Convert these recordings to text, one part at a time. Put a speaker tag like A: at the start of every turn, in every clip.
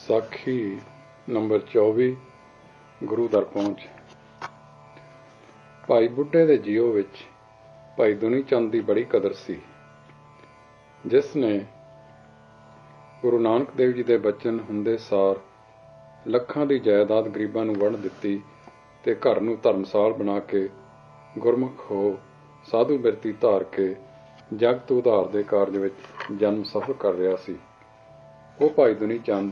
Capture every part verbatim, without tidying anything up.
A: ਸਾਖੀ ਨੰਬਰ ਚੌਵੀ। ਗੁਰੂ ਦਰ ਪਹੁੰਚ। ਭਾਈ ਬੁੱਢੇ ਦੇ ਜੀਓ ਵਿੱਚ ਭਾਈ ਦੁਨੀ ਚੰਦ ਦੀ ਬੜੀ ਕਦਰ ਸੀ, ਜਿਸ ਨੇ ਗੁਰੂ ਨਾਨਕ ਦੇਵ ਜੀ ਦੇ ਬਚਨ ਹੁੰਦੇ ਸਾਰ ਲੱਖਾਂ ਦੀ ਜਾਇਦਾਦ ਗਰੀਬਾਂ ਨੂੰ ਵੰਡ ਦਿੱਤੀ ਤੇ ਘਰ ਨੂੰ ਧਰਮਸਾਲ ਬਣਾ ਕੇ ਗੁਰਮੁਖ ਹੋ ਸਾਧੂ ਬਿਰਤੀ ਧਾਰ ਕੇ ਜਗਤ ਉਧਾਰ ਦੇ ਕਾਰਜ ਵਿੱਚ ਜਨਮ ਸਫਲ ਕਰ ਰਿਹਾ ਸੀ। ਉਹ ਭਾਈ ਦੁਨੀ ਚੰਦ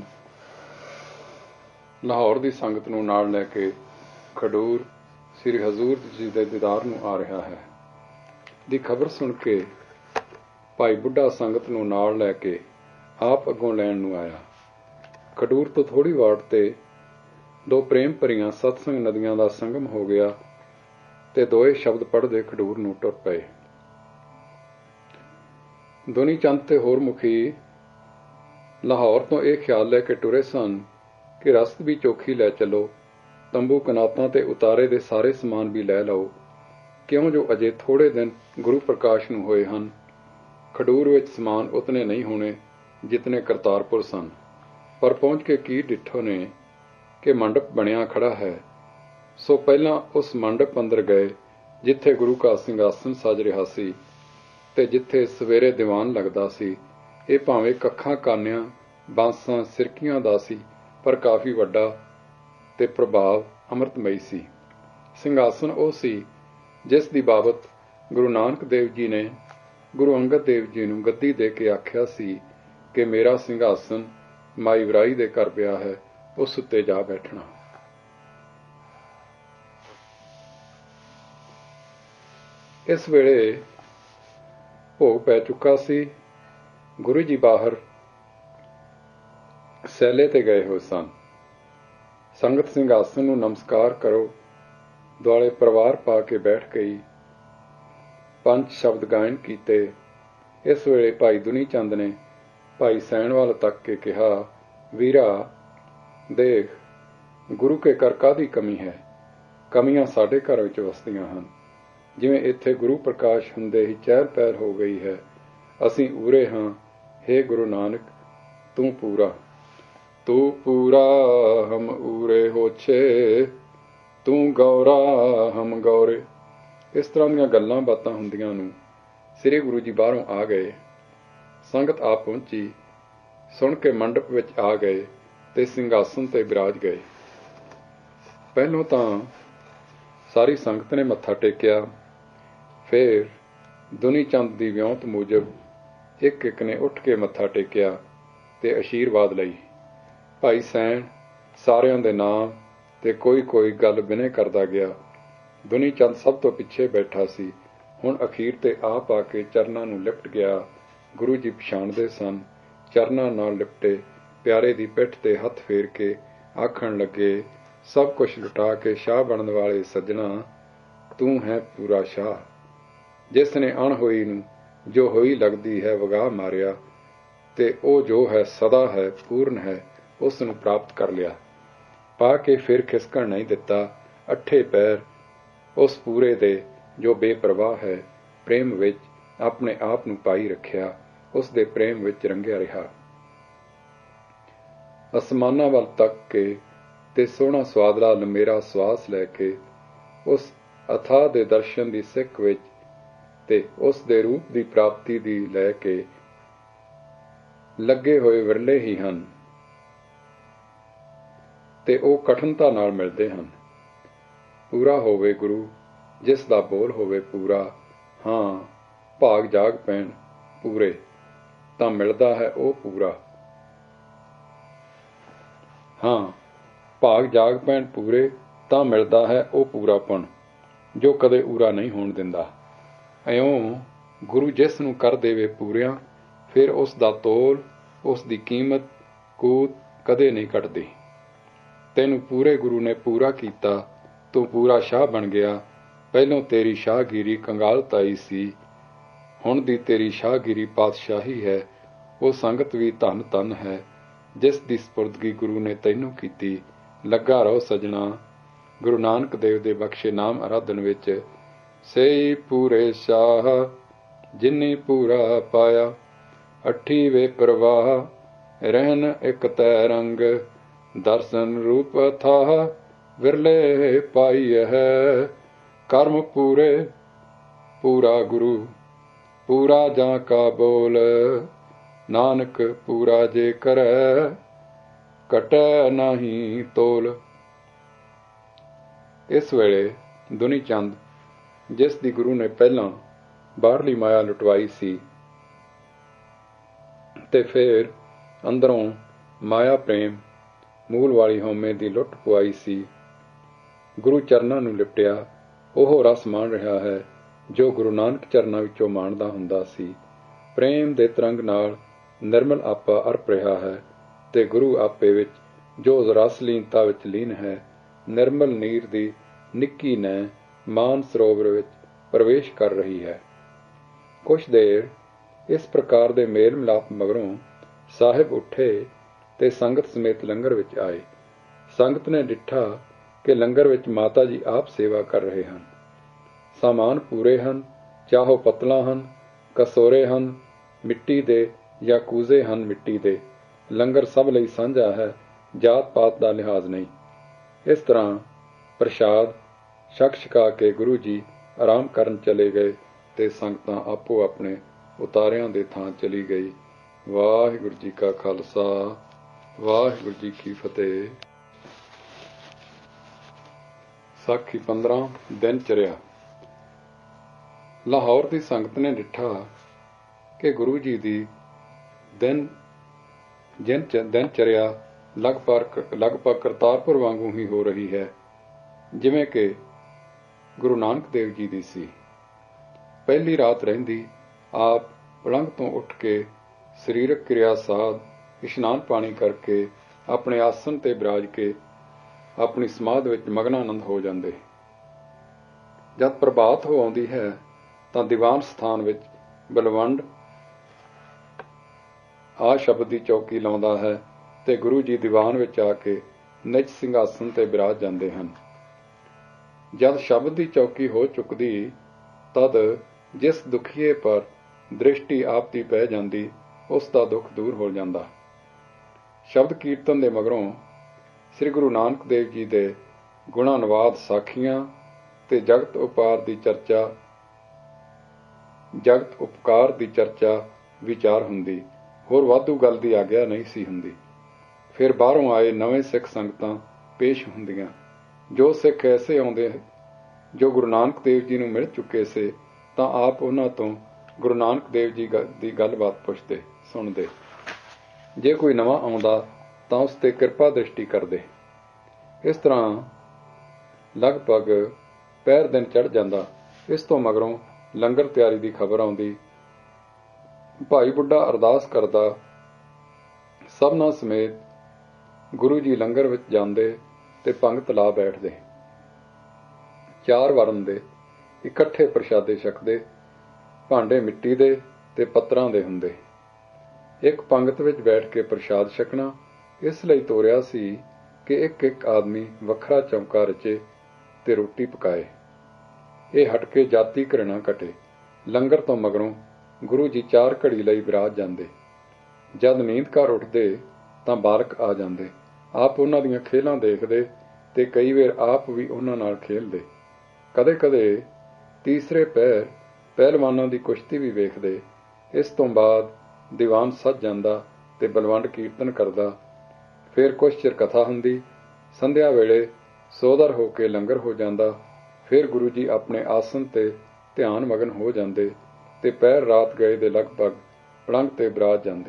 A: ਲਾਹੌਰ ਦੀ ਸੰਗਤ ਨੂੰ ਨਾਲ ਲੈ ਕੇ ਖਡੂਰ ਸ੍ਰੀ ਹਜ਼ੂਰ ਜੀ ਦੇ ਦੀਦਾਰ ਨੂੰ ਆ ਰਿਹਾ ਹੈ ਦੀ ਖਬਰ ਸੁਣ ਕੇ ਭਾਈ ਬੁੱਢਾ ਸੰਗਤ ਨੂੰ ਨਾਲ ਲੈ ਕੇ ਆਪ ਅੱਗੋਂ ਲੈਣ ਨੂੰ ਆਇਆ। ਖਡੂਰ ਤੋਂ ਥੋੜ੍ਹੀ ਵਾਟ ਤੇ ਦੋ ਪ੍ਰੇਮ ਭਰੀਆਂ ਸਤਸੰਗ ਨਦੀਆਂ ਦਾ ਸੰਗਮ ਹੋ ਗਿਆ ਤੇ ਦੋਏ ਸ਼ਬਦ ਪੜ੍ਹਦੇ ਖਡੂਰ ਨੂੰ ਟੁਰ ਪਏ। ਦੁਨੀ ਚੰਦ ਤੇ ਹੋਰ ਮੁਖੀ ਲਾਹੌਰ ਤੋਂ ਇਹ ਖਿਆਲ ਲੈ ਕੇ ਟੁਰੇ ਸਨ ਕਿ ਰਸਤ ਵੀ ਚੋਖੀ ਲੈ ਚੱਲੋ, ਤੰਬੂ ਕਨਾਤਾਂ ਤੇ ਉਤਾਰੇ ਦੇ ਸਾਰੇ ਸਮਾਨ ਵੀ ਲੈ ਲਓ, ਕਿਉਂ ਜੋ ਅਜੇ ਥੋੜੇ ਦਿਨ ਗੁਰੂ ਪ੍ਰਕਾਸ਼ ਨੂੰ ਹੋਏ ਹਨ। ਖਡੂਰ ਵਿੱਚ ਸਮਾਨ ਉਤਨੇ ਨਹੀਂ ਹੋਣੇ ਜਿਤਨੇ ਕਰਤਾਰਪੁਰ ਸਨ। ਪਰ ਪਹੁੰਚ ਕੇ ਕੀ ਡਿੱਠੋ ਨੇ ਕਿ ਮੰਡਪ ਬਣਿਆ ਖੜਾ ਹੈ। ਸੋ ਪਹਿਲਾਂ ਉਸ ਮੰਡਪ ਅੰਦਰ ਗਏ ਜਿੱਥੇ ਗੁਰੂ ਕਾ ਸਿੰਘਾਸਨ ਸਜ ਰਿਹਾ ਸੀ ਤੇ ਜਿੱਥੇ ਸਵੇਰੇ ਦੀਵਾਨ ਲੱਗਦਾ ਸੀ। ਇਹ ਭਾਵੇਂ ਕੱਖਾਂ ਕਾਨਿਆਂ ਬਾਂਸਾਂ ਸਿਰਕੀਆਂ ਦਾ ਸੀ, ਪਰ ਕਾਫੀ ਵੱਡਾ ਤੇ ਪ੍ਰਭਾਵ ਅੰਮ੍ਰਿਤਮਈ ਸੀ। ਸਿੰਘਾਸਨ ਉਹ ਸੀ ਜਿਸ ਦੀ ਬਾਬਤ ਗੁਰੂ ਨਾਨਕ ਦੇਵ ਜੀ ਨੇ ਗੁਰੂ ਅੰਗਦ ਦੇਵ ਜੀ ਨੂੰ ਗੱਦੀ ਦੇ ਕੇ ਆਖਿਆ ਸੀ ਕਿ ਮੇਰਾ ਸਿੰਘਾਸਨ ਮਾਈ ਵਰਾਈ ਦੇ ਘਰ ਪਿਆ ਹੈ, ਉਸ ਉੱਤੇ ਜਾ ਬੈਠਣਾ। ਇਸ ਵੇਲੇ ਭੋਗ ਪੈ ਚੁੱਕਾ ਸੀ। ਗੁਰੂ ਜੀ ਬਾਹਰ ਸੈਲੇ ਤੇ ਗਏ ਹੋਏ ਸਨ। ਸੰਗਤ ਸਿੰਘਾਸਨ ਨੂੰ ਨਮਸਕਾਰ ਕਰੋ ਦੁਆਲੇ ਪਰਿਵਾਰ ਪਾ ਕੇ ਬੈਠ ਗਈ। ਪੰਜ ਸ਼ਬਦ ਗਾਇਨ ਕੀਤੇ। ਇਸ ਵੇਲੇ ਭਾਈ ਦੁਨੀ ਚੰਦ ਨੇ ਭਾਈ ਸੈਣ ਵੱਲ ਤੱਕ ਕੇ ਕਿਹਾ, ਵੀਰਾ ਦੇਖ, ਗੁਰੂ ਕੇ ਘਰ ਕਾਹਦੀ ਕਮੀ ਹੈ? ਕਮੀਆਂ ਸਾਡੇ ਘਰ ਵਿੱਚ ਵਸਦੀਆਂ ਹਨ। ਜਿਵੇਂ ਇੱਥੇ ਗੁਰੂ ਪ੍ਰਕਾਸ਼ ਹੁੰਦੇ ਹੀ ਚਹਿਲ ਪਹਿਲ ਹੋ ਗਈ ਹੈ। ਅਸੀਂ ਊਰੇ ਹਾਂ। ਹੇ ਗੁਰੂ ਨਾਨਕ, ਤੂੰ ਪੂਰਾ ਤੂੰ ਪੂਰਾ ਹਮ ਊਰੇ ਹੋਛੇ, ਤੂੰ ਗੌਰਾ ਹਮ ਗੌਰੇ। ਇਸ ਤਰ੍ਹਾਂ ਦੀਆਂ ਗੱਲਾਂ ਬਾਤਾਂ ਹੁੰਦੀਆਂ ਨੂੰ ਸ੍ਰੀ ਗੁਰੂ ਜੀ ਬਾਹਰੋਂ ਆ ਗਏ। ਸੰਗਤ ਆ ਪਹੁੰਚੀ। ਸੁਣ ਕੇ ਮੰਡਪ ਵਿੱਚ ਆ ਗਏ ਤੇ ਸਿੰਘਾਸਨ ਤੇ ਬਿਰਾਜ ਗਏ। ਪਹਿਲੋਂ ਤਾਂ ਸਾਰੀ ਸੰਗਤ ਨੇ ਮੱਥਾ ਟੇਕਿਆ। ਫੇਰ ਦੁਨੀ ਚੰਦ ਦੀ ਵਿਉਂਤ ਮੂਜਬ ਇੱਕ ਇੱਕ ਨੇ ਉੱਠ ਕੇ ਮੱਥਾ ਟੇਕਿਆ ਤੇ ਅਸ਼ੀਰਵਾਦ ਲਈ। ਭਾਈ ਸੈਣ ਸਾਰਿਆਂ ਦੇ ਨਾਮ ਤੇ ਕੋਈ ਕੋਈ ਗੱਲ ਬਿਨੇ ਕਰਦਾ ਗਿਆ। ਦੁਨੀ ਚੰਦ ਸਭ ਤੋਂ ਪਿੱਛੇ ਬੈਠਾ ਸੀ। ਹੁਣ ਅਖੀਰ ਤੇ ਆਪ ਆ ਕੇ ਚਰਨਾਂ ਨੂੰ ਲਿਪਟ ਗਿਆ। ਗੁਰੂ ਜੀ ਪਛਾਣਦੇ ਸਨ। ਚਰਨਾਂ ਨਾਲ ਲਿਪਟੇ ਪਿਆਰੇ ਦੀ ਪਿੱਠ ਤੇ ਹੱਥ ਫੇਰ ਕੇ ਆਖਣ ਲੱਗੇ, ਸਭ ਕੁਛ ਲੁਟਾ ਕੇ ਸ਼ਾਹ ਬਣਨ ਵਾਲੇ ਸੱਜਣਾ, ਤੂੰ ਹੈ ਪੂਰਾ ਸ਼ਾਹ। ਜਿਸ ਨੇ ਅਣਹੋਈ ਨੂੰ ਜੋ ਹੋਈ ਲੱਗਦੀ ਹੈ ਵਗਾ ਮਾਰਿਆ ਤੇ ਉਹ ਜੋ ਹੈ ਸਦਾ ਹੈ, ਪੂਰਨ ਹੈ, ਉਸ ਨੂੰ ਪ੍ਰਾਪਤ ਕਰ ਲਿਆ। ਪਾ ਕੇ ਫਿਰ ਖਿਸਕਣ ਨਹੀਂ ਦਿੱਤਾ। ਅੱਠੇ ਪੈਰ ਉਸ ਪੂਰੇ ਦੇ ਜੋ ਬੇਪਰਵਾਹ ਹੈ, ਪ੍ਰੇਮ ਵਿੱਚ ਆਪਣੇ ਆਪ ਨੂੰ ਪਾਈ ਰੱਖਿਆ, ਉਸ ਦੇ ਪ੍ਰੇਮ ਵਿੱਚ ਰੰਗਿਆ ਰਿਹਾ। ਅਸਮਾਨਾਂ ਵੱਲ ਤੱਕ ਕੇ ਤੇ ਸੋਹਣਾ ਸਵਾਦਲਾ ਲੰਮੇਰਾ ਸਵਾਸ ਲੈ ਕੇ ਉਸ ਅਥਾਹ ਦੇ ਦਰਸ਼ਨ ਦੀ ਸਿੱਖ ਵਿੱਚ ਤੇ ਉਸ ਦੇ ਰੂਪ ਦੀ ਪ੍ਰਾਪਤੀ ਦੀ ਲੈ ਕੇ ਲੱਗੇ ਹੋਏ ਵਿਰਲੇ ਹੀ ਹਨ ਤੇ ਉਹ ਕਠਿਨਤਾ ਨਾਲ ਮਿਲਦੇ ਹਨ। ਪੂਰਾ ਹੋਵੇ ਗੁਰੂ ਜਿਸ ਦਾ ਬੋਲ ਹੋਵੇ ਪੂਰਾ। ਹਾਂ, ਭਾਗ ਜਾਗ ਪੈਣ ਪੂਰੇ ਤਾਂ ਮਿਲਦਾ ਹੈ ਉਹ ਪੂਰਾ। ਹਾਂ, ਭਾਗ ਜਾਗ ਪੈਣ ਪੂਰੇ ਤਾਂ ਮਿਲਦਾ ਹੈ ਉਹ ਪੂਰਾਪਣ ਜੋ ਕਦੇ ਊਰਾ ਨਹੀਂ ਹੋਣ ਦਿੰਦਾ। ਇਉਂ ਗੁਰੂ ਜਿਸ ਨੂੰ ਕਰ ਦੇਵੇ ਪੂਰਿਆਂ, ਫਿਰ ਉਸ ਦਾ ਤੋਲ, ਉਸ ਦੀ ਕੀਮਤ ਕੂਤ ਕਦੇ ਨਹੀਂ ਘਟਦੀ। ਤੈਨੂੰ ਪੂਰੇ ਗੁਰੂ ਨੇ ਪੂਰਾ ਕੀਤਾ, ਤੂੰ ਪੂਰਾ ਸ਼ਾਹ ਬਣ ਗਿਆ। ਪਹਿਲੋਂ ਤੇਰੀ ਸ਼ਾਹਗੀਰੀ ਕੰਗਾਲਤਾਈ ਸੀ, ਹੁਣ ਦੀ ਤੇਰੀ ਸ਼ਾਹਗੀਰੀ ਪਾਤਸ਼ਾਹੀ ਹੈ। ਉਹ ਸੰਗਤ ਵੀ ਧੰਨ ਧੰਨ ਹੈ ਜਿਸ ਦੀ ਸਪੁਰਦਗੀ ਗੁਰੂ ਨੇ ਤੈਨੂੰ ਕੀਤੀ। ਲੱਗਾ ਰਹੋ ਸੱਜਣਾ ਗੁਰੂ ਨਾਨਕ ਦੇਵ ਦੇ ਬਖਸ਼ੇ ਨਾਮ ਅਰਾਧਨ ਵਿੱਚ। ਸਈ ਪੂਰੇ ਸ਼ਾਹ ਜਿਨੀ ਪੂਰਾ ਪਾਇਆ, ਅੱਠੀ ਵੇ ਪ੍ਰਵਾਹ रहन एक तै रंग, दर्शन रूप थाह विरले पाई है। कर्म पूरे पूरा गुरु, पूरा जा का बोल, नानक पूरा जे करे, कटै नाही ਤੋਲ। ਇਸ ਵੇਲੇ ਦੁਨੀ ਚੰਦ, ਜਿਸ ਦੀ ਗੁਰੂ ਨੇ ਪਹਿਲਾਂ ਬਾਹਰਲੀ ਮਾਇਆ ਲੁਟਵਾਈ ਸੀ ਤੇ ਫੇਰ ਅੰਦਰੋਂ ਮਾਇਆ ਪ੍ਰੇਮ ਮੂਲ ਵਾਲੀ ਹਉਮੈ ਦੀ ਲੁੱਟ ਪੁਆਈ ਸੀ, ਗੁਰੂ ਚਰਨਾਂ ਨੂੰ ਲਿਪਟਿਆ ਉਹ ਰਸ ਮਾਣ ਰਿਹਾ ਹੈ ਜੋ ਗੁਰੂ ਨਾਨਕ ਚਰਨਾਂ ਵਿੱਚੋਂ ਮਾਣਦਾ ਹੁੰਦਾ ਸੀ। ਪ੍ਰੇਮ ਦੇ ਤਰੰਗ ਨਾਲ ਨਿਰਮਲ ਆਪਾ ਅਰਪ ਰਿਹਾ ਹੈ ਤੇ ਗੁਰੂ ਆਪੇ ਵਿੱਚ ਜੋ ਰਸਲੀਨਤਾ ਵਿੱਚ ਲੀਨ ਹੈ, ਨਿਰਮਲ ਨੀਰ ਦੀ ਨਿੱਕੀ ਨੈ ਮਾਨ ਸਰੋਵਰ ਵਿੱਚ ਪ੍ਰਵੇਸ਼ ਕਰ ਰਹੀ ਹੈ। ਕੁਛ ਦੇਰ ਇਸ ਪ੍ਰਕਾਰ ਦੇ ਮੇਲ ਮਿਲਾਪ ਮਗਰੋਂ ਸਾਹਿਬ ਉੱਠੇ ਤੇ ਸੰਗਤ ਸਮੇਤ ਲੰਗਰ ਵਿੱਚ ਆਏ। ਸੰਗਤ ਨੇ ਡਿੱਠਾ ਕਿ ਲੰਗਰ ਵਿੱਚ ਮਾਤਾ ਜੀ ਆਪ ਸੇਵਾ ਕਰ ਰਹੇ ਹਨ। ਸਾਮਾਨ ਪੂਰੇ ਹਨ, ਚਾਹੋ ਪਤਲਾਂ ਹਨ, ਕਸੋਰੇ ਹਨ ਮਿੱਟੀ ਦੇ ਜਾਂ ਕੂਜ਼ੇ ਹਨ ਮਿੱਟੀ ਦੇ। ਲੰਗਰ ਸਭ ਲਈ ਸਾਂਝਾ ਹੈ, ਜਾਤ ਪਾਤ ਦਾ ਲਿਹਾਜ਼ ਨਹੀਂ। ਇਸ ਤਰ੍ਹਾਂ ਪ੍ਰਸ਼ਾਦ ਛਕ ਛਕਾ ਕੇ ਗੁਰੂ ਜੀ ਆਰਾਮ ਕਰਨ ਚਲੇ ਗਏ ਤੇ ਸੰਗਤਾਂ ਆਪੋ ਆਪਣੇ ਉਤਾਰਿਆਂ ਦੇ ਥਾਂ ਚਲੀ ਗਈ। ਵਾਹਿਗੁਰੂ ਜੀ ਕਾ ਖਾਲਸਾ, ਵਾਹਿਗੁਰੂ ਜੀ ਕੀ ਫਤਿਹ। ਸਾਖੀ ਪੰਦਰਾਂ। ਦਿਨ ਚਰਿਆ। ਲਾਹੌਰ ਦੀ ਸੰਗਤ ਨੇ ਡਿੱਠਾ ਕਿ ਗੁਰੂ ਜੀ ਦੀ ਦਿਨ ਜਿਨ ਦਿਨ ਚਰਿਆ ਲਗਭਗ ਲਗਭਗ ਕਰਤਾਰਪੁਰ ਵਾਂਗੂ ਹੀ ਹੋ ਰਹੀ ਹੈ, ਜਿਵੇਂ ਕਿ ਗੁਰੂ ਨਾਨਕ ਦੇਵ ਜੀ ਦੀ ਸੀ। ਪਹਿਲੀ ਰਾਤ ਰਹਿੰਦੀ ਆਪ ਪਲੰਘ ਤੋਂ ਉੱਠ ਕੇ ਸਰੀਰਕ ਕਿਰਿਆ ਸਾਧ ਇਸ਼ਨਾਨ ਪਾਣੀ ਕਰਕੇ ਆਪਣੇ ਆਸਣ ਤੇ ਬਿਰਾਜ ਕੇ ਆਪਣੀ ਸਮਾਧ ਵਿੱਚ ਮਗਨਾਨੰਦ ਹੋ ਜਾਂਦੇ। ਜਦ ਪ੍ਰਭਾਤ ਹੋ ਆਉਂਦੀ ਹੈ ਤਾਂ ਦੀਵਾਨ ਸਥਾਨ ਵਿੱਚ ਬਲਵੰਡ ਆ ਸ਼ਬਦ ਦੀ ਚੌਕੀ ਲਾਉਂਦਾ ਹੈ ਤੇ ਗੁਰੂ ਜੀ ਦੀਵਾਨ ਵਿੱਚ ਆ ਕੇ ਨਿਜ ਸਿੰਘਾਸਨ ਤੇ ਬਿਰਾਜ ਜਾਂਦੇ ਹਨ। ਜਦ ਸ਼ਬਦ ਦੀ ਚੌਕੀ ਹੋ ਚੁੱਕਦੀ ਤਦ ਜਿਸ ਦੁਖੀਏ ਪਰ ਦ੍ਰਿਸ਼ਟੀ ਆਪ ਦੀ ਪੈ ਜਾਂਦੀ, ਉਸ ਦਾ ਦੁੱਖ ਦੂਰ ਹੋ ਜਾਂਦਾ। ਸ਼ਬਦ ਕੀਰਤਨ ਦੇ ਮਗਰੋਂ ਸ੍ਰੀ ਗੁਰੂ ਨਾਨਕ ਦੇਵ ਜੀ ਦੇ ਗੁਣਾਨੁਵਾਦ ਸਾਖੀਆਂ ਤੇ ਜਗਤ ਉਪਾਰ ਦੀ ਚਰਚਾ ਜਗਤ ਉਪਕਾਰ ਦੀ ਚਰਚਾ ਵਿਚਾਰ ਹੁੰਦੀ। ਹੋਰ ਵਾਧੂ ਗੱਲ ਦੀ ਆਗਿਆ ਨਹੀਂ ਸੀ ਹੁੰਦੀ। ਫਿਰ ਬਾਹਰੋਂ ਆਏ ਨਵੇਂ ਸਿੱਖ ਸੰਗਤਾਂ ਪੇਸ਼ ਹੁੰਦੀਆਂ। ਜੋ ਸਿੱਖ ਐਸੇ ਆਉਂਦੇ ਜੋ ਗੁਰੂ ਨਾਨਕ ਦੇਵ ਜੀ ਨੂੰ ਮਿਲ ਚੁੱਕੇ ਸੀ ਤਾਂ ਆਪ ਉਹਨਾਂ ਤੋਂ ਗੁਰੂ ਨਾਨਕ ਦੇਵ ਜੀ ਦੀ ਗੱਲਬਾਤ ਪੁੱਛਦੇ ਸੁਣਦੇ। ਜੇ ਕੋਈ ਨਵਾਂ ਆਉਂਦਾ ਤਾਂ ਉਸ ਤੇ ਕਿਰਪਾ ਦ੍ਰਿਸ਼ਟੀ ਕਰਦੇ। ਇਸ ਤਰ੍ਹਾਂ ਲਗਭਗ ਪਹਿਰ ਦਿਨ ਚੜ੍ਹ ਜਾਂਦਾ। ਇਸ ਤੋਂ ਮਗਰੋਂ ਲੰਗਰ ਤਿਆਰੀ ਦੀ ਖਬਰ ਆਉਂਦੀ। ਭਾਈ ਬੁੱਢਾ ਅਰਦਾਸ ਕਰਦਾ, ਸਭਨਾਂ ਸਮੇਤ ਗੁਰੂ ਜੀ ਲੰਗਰ ਵਿੱਚ ਜਾਂਦੇ ਤੇ ਪੰਗਤ ਲਾ ਬੈਠਦੇ। ਚਾਰ ਵਰਨ ਦੇ ਇਕੱਠੇ ਪ੍ਰਸ਼ਾਦੇ ਛਕਦੇ। ਭਾਂਡੇ ਮਿੱਟੀ ਦੇ ਤੇ ਪੱਤਰਾਂ ਦੇ ਹੁੰਦੇ। ਇੱਕ ਪੰਗਤ ਵਿੱਚ ਬੈਠ ਕੇ ਪ੍ਰਸ਼ਾਦ ਛਕਣਾ ਇਸ ਲਈ ਤੋਰਿਆ ਸੀ ਕਿ ਇੱਕ ਇੱਕ ਆਦਮੀ ਵੱਖਰਾ ਚੌਂਕਾ ਰਚੇ ਤੇ ਰੋਟੀ ਪਕਾਏ। ਇਹ ਹਟ ਕੇ ਜਾਤੀ ਘਿਰਣਾ ਘਟੇ। ਲੰਗਰ ਤੋਂ ਮਗਰੋਂ ਗੁਰੂ ਜੀ ਚਾਰ ਘੜੀ ਲਈ ਬਿਰਾਜ ਜਾਂਦੇ। ਜਦ ਨੀਂਦ ਘਰ ਉੱਠਦੇ ਤਾਂ ਬਾਲਕ ਆ ਜਾਂਦੇ। ਆਪ ਉਹਨਾਂ ਦੀਆਂ ਖੇਲਾਂ ਦੇਖਦੇ ਤੇ ਕਈ ਵਾਰ ਆਪ ਵੀ ਉਹਨਾਂ ਨਾਲ ਖੇਲਦੇ। ਕਦੇ ਕਦੇ ਤੀਸਰੇ ਪਹਿਰ ਪਹਿਲਵਾਨਾਂ ਦੀ ਕੁਸ਼ਤੀ ਵੀ ਵੇਖਦੇ। ਇਸ ਤੋਂ ਬਾਅਦ ਦੀਵਾਨ ਸੱਜ ਜਾਂਦਾ ਤੇ ਬਲਵੰਡ ਕੀਰਤਨ ਕਰਦਾ। ਫਿਰ ਕੁਛ ਚਿਰ ਕਥਾ ਹੁੰਦੀ। ਸੰਧਿਆ ਵੇਲੇ ਸੋਦਰ ਹੋ ਕੇ ਲੰਗਰ ਹੋ ਜਾਂਦਾ। ਫਿਰ ਗੁਰੂ ਜੀ ਆਪਣੇ ਆਸਣ ਤੇ ਧਿਆਨ ਮਗਨ ਹੋ ਜਾਂਦੇ ਤੇ ਪਹਿਰ ਰਾਤ ਗਏ ਦੇ ਲਗਭਗ ਪਲੰਘ ਤੇ ਬਿਰਾਜ ਜਾਂਦੇ।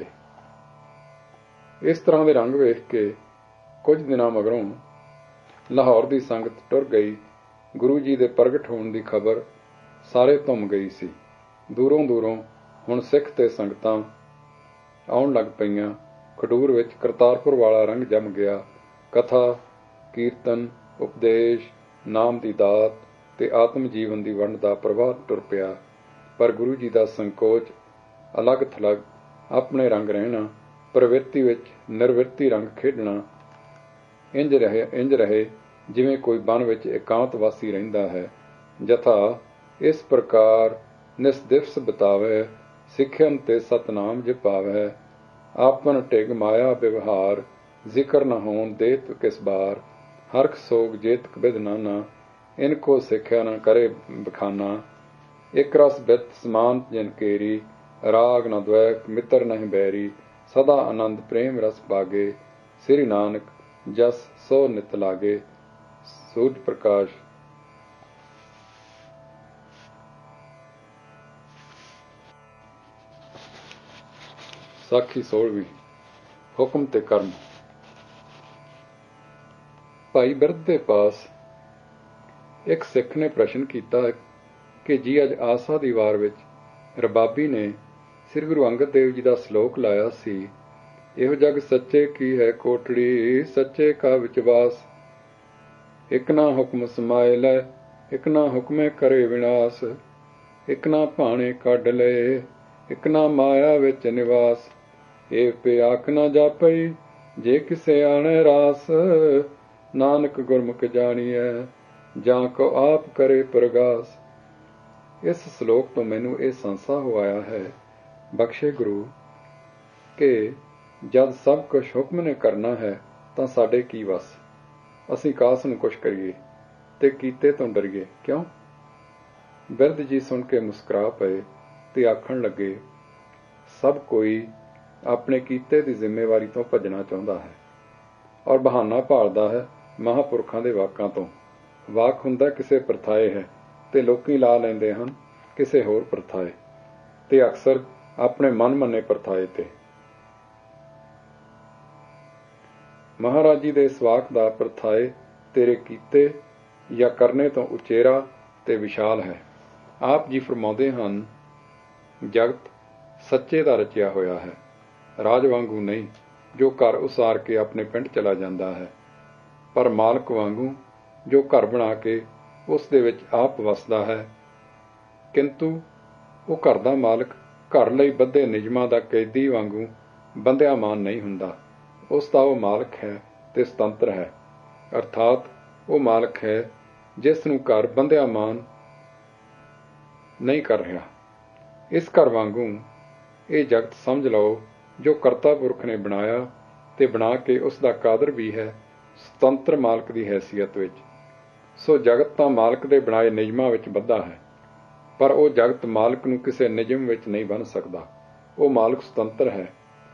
A: ਇਸ ਤਰ੍ਹਾਂ ਦੇ ਰੰਗ ਵੇਖ ਕੇ ਕੁਝ ਦਿਨਾਂ ਮਗਰੋਂ ਲਾਹੌਰ ਦੀ ਸੰਗਤ ਟੁਰ ਗਈ। ਗੁਰੂ ਜੀ ਦੇ ਪ੍ਰਗਟ ਹੋਣ ਦੀ ਖਬਰ ਸਾਰੇ ਧੁੰਮ ਗਈ ਸੀ। ਦੂਰੋਂ ਦੂਰੋਂ ਹੁਣ ਸਿੱਖ ਤੇ ਸੰਗਤਾਂ ਆਉਣ ਲੱਗ ਪਈਆਂ। ਖਡੂਰ ਵਿੱਚ ਕਰਤਾਰਪੁਰ ਵਾਲਾ ਰੰਗ ਜੰਮ ਗਿਆ। ਕਥਾ, ਕੀਰਤਨ, ਉਪਦੇਸ਼, ਨਾਮ ਦੀ ਦਾਤ ਤੇ ਆਤਮ ਜੀਵਨ ਦੀ ਵੰਡ ਦਾ ਪ੍ਰਵਾਹ ਟੁਰ ਪਿਆ। ਪਰ ਗੁਰੂ ਜੀ ਦਾ ਸੰਕੋਚ, ਅਲੱਗ ਥਲੱਗ ਆਪਣੇ ਰੰਗ ਰਹਿਣਾ, ਪ੍ਰਵਿਰਤੀ ਵਿੱਚ ਨਿਰਵਿਰਤੀ ਰੰਗ ਖੇਡਣਾ ਇੰਜ ਰਹੇ ਇੰਜ ਰਹੇ ਜਿਵੇਂ ਕੋਈ ਬਨ ਵਿੱਚ ਇਕਾਂਤ ਵਾਸੀ ਰਹਿੰਦਾ ਹੈ। ਜਥਾ ਇਸ ਪ੍ਰਕਾਰ ਨਿਸਦਿਵਸ ਬਿਤਾਵੈ, ਸਿੱਖਿਅਨ ਤੇ ਸਤਨਾਮ ਜਪਾਵੈ। आपन टिग माया व्यवहार, जिक्र न होन देत किस बार। हरख सोग जेत कबिद नाना, इनको सिख्या न करे बखाना। एक रस बित समान जिन केरी, राग न द्वैक मित्र नहीं बैरी। सदा आनंद प्रेम रस बागे, श्री नानक जस सो नित लागे। सूर्य प्रकाश। साखी सोलहवीं। हुक्म ते कर्म। भाई बिरध दे पास एक सिख ने प्रश्न किया कि जी अज आसा दी वार विच रबाबी ने श्री गुरु अंगद देव जी का सलोक लाया सी, इहो जग सच्चे की है कोटड़ी, सच्चे का विचवास। एक ना हुक्म समाए लै, एक ना हुक्मे करे विनाश। एक ना भाणे कढ लए, एक ना माया विच निवास। ए पे आख ना जापई, जे किसे आणे रास। नानक गुरमुख जाणीए, ਜਾਂ ਕੋ ਆਪ ਕਰੇ ਪ੍ਰਗਾਸ। ਇਸ ਸਲੋਕ ਤੋਂ ਮੈਨੂੰ ਇਹ ਸੰਸਾ ਹੋ ਆਇਆ ਹੈ, ਬਖਸ਼ੇ ਗੁਰੂ, ਕਿ ਜਦ ਸਭ ਕੁਝ ਹੁਕਮ ਨੇ ਕਰਨਾ ਹੈ ਤਾਂ ਸਾਡੇ ਕੀ ਵਸ। ਅਸੀਂ ਕਾਸ ਨੂੰ ਕੁਛ ਕਰੀਏ ਤੇ ਕੀਤੇ ਤੋਂ ਡਰੀਏ ਕਿਉਂ। ਬਿਰਧ ਜੀ ਸੁਣ ਕੇ ਮੁਸਕਰਾ ਪਏ ਤੇ ਆਖਣ ਲੱਗੇ, ਸਭ ਕੋਈ ਆਪਣੇ ਕੀਤੇ ਦੀ ਜ਼ਿੰਮੇਵਾਰੀ ਤੋਂ ਭੱਜਣਾ ਚਾਹੁੰਦਾ ਹੈ ਔਰ ਬਹਾਨਾ ਭਾਲਦਾ ਹੈ ਮਹਾਂਪੁਰਖਾਂ ਦੇ ਵਾਕਾਂ ਤੋਂ। ਵਾਕ ਹੁੰਦਾ ਕਿਸੇ ਪ੍ਰਥਾਏ ਹੈ ਤੇ ਲੋਕੀ ਲਾ ਲੈਂਦੇ ਹਨ ਕਿਸੇ ਹੋਰ ਪ੍ਰਥਾਏ, ਤੇ ਅਕਸਰ ਆਪਣੇ ਮਨ ਮੰਨੇ ਪ੍ਰਥਾਏ ਤੇ। ਮਹਾਰਾਜ ਜੀ ਦੇ ਇਸ ਵਾਕ ਦਾ ਪ੍ਰਥਾਏ ਤੇਰੇ ਕੀਤੇ ਜਾਂ ਕਰਨੇ ਤੋਂ ਉਚੇਰਾ ਤੇ ਵਿਸ਼ਾਲ ਹੈ। ਆਪ ਜੀ ਫਰਮਾਉਂਦੇ ਹਨ, ਜਗਤ ਸੱਚੇ ਦਾ ਰਚਿਆ ਹੋਇਆ ਹੈ, ਰਾਜ ਵਾਂਗੂ ਨਹੀਂ ਜੋ ਘਰ ਉਸਾਰ ਕੇ ਆਪਣੇ ਪਿੰਡ ਚਲਾ ਜਾਂਦਾ ਹੈ, ਪਰ ਮਾਲਕ ਵਾਂਗੂ ਜੋ ਘਰ ਬਣਾ ਕੇ ਉਸ ਦੇ ਵਿੱਚ ਆਪ ਵਸਦਾ ਹੈ। ਕਿੰਤੂ ਉਹ ਘਰ ਦਾ ਮਾਲਕ ਘਰ ਲਈ ਬੱਧੇ ਨਿਯਮਾਂ ਦਾ ਕੈਦੀ ਵਾਂਗੂ ਬੰਧਿਆ ਮਾਨ ਨਹੀਂ ਹੁੰਦਾ। ਉਸ ਦਾ ਉਹ ਮਾਲਕ ਹੈ ਤੇ ਸੁਤੰਤਰ ਹੈ, ਅਰਥਾਤ ਉਹ ਮਾਲਕ ਹੈ ਜਿਸ ਨੂੰ ਘਰ ਬੰਧਿਆ ਮਾਨ ਨਹੀਂ ਕਰ ਰਿਹਾ। ਇਸ ਘਰ ਵਾਂਗੂ ਇਹ ਜਗਤ ਸਮਝ ਲਓ ਜੋ ਕਰਤਾ ਪੁਰਖ ਨੇ ਬਣਾਇਆ ਤੇ ਬਣਾ ਕੇ ਉਸ ਦਾ ਕਾਦਰ ਵੀ ਹੈ, ਸੁਤੰਤਰ ਮਾਲਕ ਦੀ ਹੈਸੀਅਤ ਵਿੱਚ। ਸੋ ਜਗਤ ਤਾਂ ਮਾਲਕ ਦੇ ਬਣਾਏ ਨਿਯਮਾਂ ਵਿੱਚ ਬੱਧਾ ਹੈ, ਪਰ ਉਹ ਜਗਤ ਮਾਲਕ ਨੂੰ ਕਿਸੇ ਨਿਯਮ ਵਿੱਚ ਨਹੀਂ ਬੰਨ੍ਹ ਸਕਦਾ। ਉਹ ਮਾਲਕ ਸੁਤੰਤਰ ਹੈ,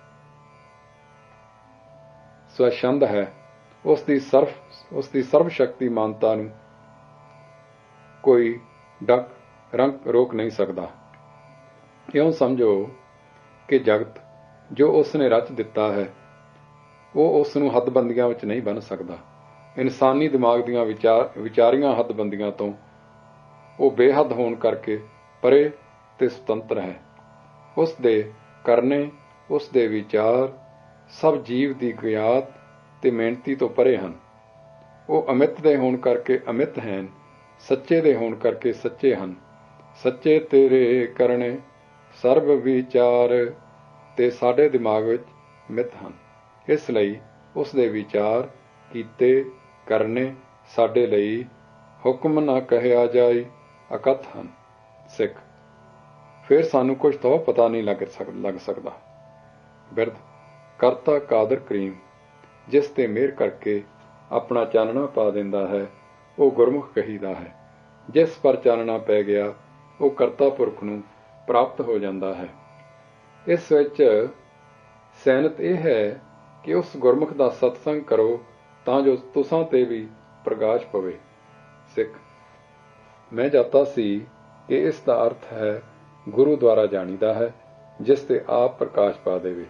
A: ਸਵੈਛੰਦ ਹੈ। ਉਸ ਦੀ ਸਰਵ ਉਸ ਦੀ ਸਰਵ ਸ਼ਕਤੀਮਾਨਤਾ ਨੂੰ ਕੋਈ ਡਕ ਰੰਗ ਰੋਕ ਨਹੀਂ ਸਕਦਾ। ਇਉਂ ਸਮਝੋ ਕਿ ਜਗਤ ਜੋ ਉਸ ਨੇ ਰਚ ਦਿੱਤਾ ਹੈ ਉਹ ਉਸ ਨੂੰ ਹੱਦਬੰਦੀਆਂ ਵਿੱਚ ਨਹੀਂ ਬੰਨ੍ਹ ਸਕਦਾ। ਇਨਸਾਨੀ ਦਿਮਾਗ ਦੀਆਂ ਵਿਚਾਰ ਵਿਚਾਰੀਆਂ ਹੱਦਬੰਦੀਆਂ ਤੋਂ ਉਹ ਬੇਹੱਦ ਹੋਣ ਕਰਕੇ ਪਰੇ ਤੇ ਸੁਤੰਤਰ ਹੈ। ਉਸ ਦੇ ਕਰਨੇ, ਉਸ ਦੇ ਵਿਚਾਰ ਸਭ ਜੀਵ ਦੀ ਗਿਆਤ ਤੇ ਮਿਹਨਤੀ ਤੋਂ ਪਰੇ ਹਨ। ਉਹ ਅਮਿਤ ਦੇ ਹੋਣ ਕਰਕੇ ਅਮਿਤ ਹਨ, ਸੱਚੇ ਦੇ ਹੋਣ ਕਰਕੇ ਸੱਚੇ ਹਨ। ਸੱਚੇ ਤੇਰੇ ਕਰਨੇ ਸਰਬ ਵਿਚਾਰ ਤੇ ਸਾਡੇ ਦਿਮਾਗ ਵਿੱਚ ਮਿੱਤ ਹਨ। ਇਸ ਲਈ ਉਸ ਦੇ ਵਿਚਾਰ ਕੀਤੇ ਕਰਨੇ ਸਾਡੇ ਲਈ ਹੁਕਮ ਨਾ ਕਹਿਆ ਜਾਏ ਅਕਥ ਹਨ। ਸਿੱਖ ਫਿਰ ਸਾਨੂੰ ਕੁਝ ਤਾਂ ਪਤਾ ਨਹੀਂ ਲੱਗ ਸਕ ਲੱਗ ਸਕਦਾ। ਬਿਰਧ ਕਰਤਾ ਕਾਦਰ ਕਰੀਮ ਜਿਸ ਤੇ ਮਿਹਰ ਕਰਕੇ ਆਪਣਾ ਚਾਨਣਾ ਪਾ ਦਿੰਦਾ ਹੈ ਉਹ ਗੁਰਮੁਖ ਕਹੀਦਾ ਹੈ। ਜਿਸ ਪਰ ਚਾਨਣਾ ਪੈ ਗਿਆ ਉਹ ਕਰਤਾ ਪੁਰਖ ਨੂੰ ਪ੍ਰਾਪਤ ਹੋ ਜਾਂਦਾ ਹੈ। ਇਸ ਵਿੱਚ ਸੈਨਤ ਇਹ ਹੈ ਕਿ ਉਸ ਗੁਰਮੁਖ ਦਾ ਸਤਸੰਗ ਕਰੋ ਤਾਂ ਜੋ ਤੁਸਾਂ ਤੇ ਵੀ ਪ੍ਰਕਾਸ਼ ਪਵੇ। ਸਿੱਖ ਮੈਂ ਜਾਤਾ ਸੀ ਕਿ ਇਸ ਦਾ ਅਰਥ ਹੈ ਗੁਰੂ ਦੁਆਰਾ ਜਾਣੀਦਾ ਹੈ ਜਿਸ ਤੇ ਆਪ ਪ੍ਰਕਾਸ਼ ਪਾ ਦੇਵੇ।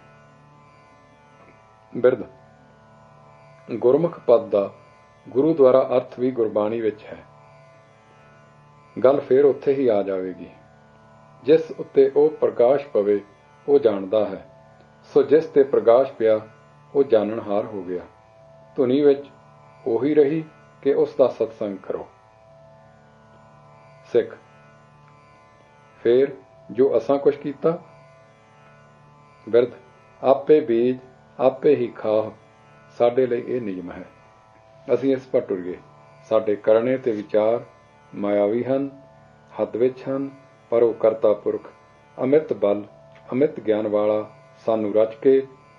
A: ਬਿਰਧ ਗੁਰਮੁਖ ਪਦ ਦਾ ਗੁਰੂ ਦੁਆਰਾ ਅਰਥ ਵੀ ਗੁਰਬਾਣੀ ਵਿੱਚ ਹੈ। ਗੱਲ ਫੇਰ ਉੱਥੇ ਹੀ ਆ ਜਾਵੇਗੀ। ਜਿਸ ਉੱਤੇ ਉਹ ਪ੍ਰਕਾਸ਼ ਪਵੇ ਉਹ ਜਾਣਦਾ ਹੈ, ਸੋ ਜਿਸ ਤੇ ਪ੍ਰਕਾਸ਼ ਪਿਆ ਉਹ ਜਾਣਨਹਾਰ ਹੋ ਗਿਆ। ਧੁਨੀ ਵਿੱਚ ਉਹੀ ਰਹੀ ਕਿ ਉਸ ਦਾ ਸਤਸੰਗ ਕਰੋ। ਸਿੱਖ ਫੇਰ ਜੋ ਅਸਾਂ ਕੁਛ ਕੀਤਾ। ਬਿਰਧ ਆਪੇ ਬੀਜ ਆਪੇ ਹੀ ਖਾਹ ਸਾਡੇ ਲਈ ਇਹ ਨਿਯਮ ਹੈ। ਅਸੀਂ ਇਸ ਪਰ ਟੁਰੀਏ। ਸਾਡੇ ਕਰਨੇ ਤੇ ਵਿਚਾਰ ਮਾਇਆਵੀ ਹਨ, ਹੱਦ ਵਿੱਚ ਹਨ, ਪਰ ਉਹ ਕਰਤਾ ਪੁਰਖ ਅਮਿਤ ਬਲ ਅਮਿਤ ਗਿਆਨ ਵਾਲਾ ਸਾਨੂੰ ਰਚ ਕੇ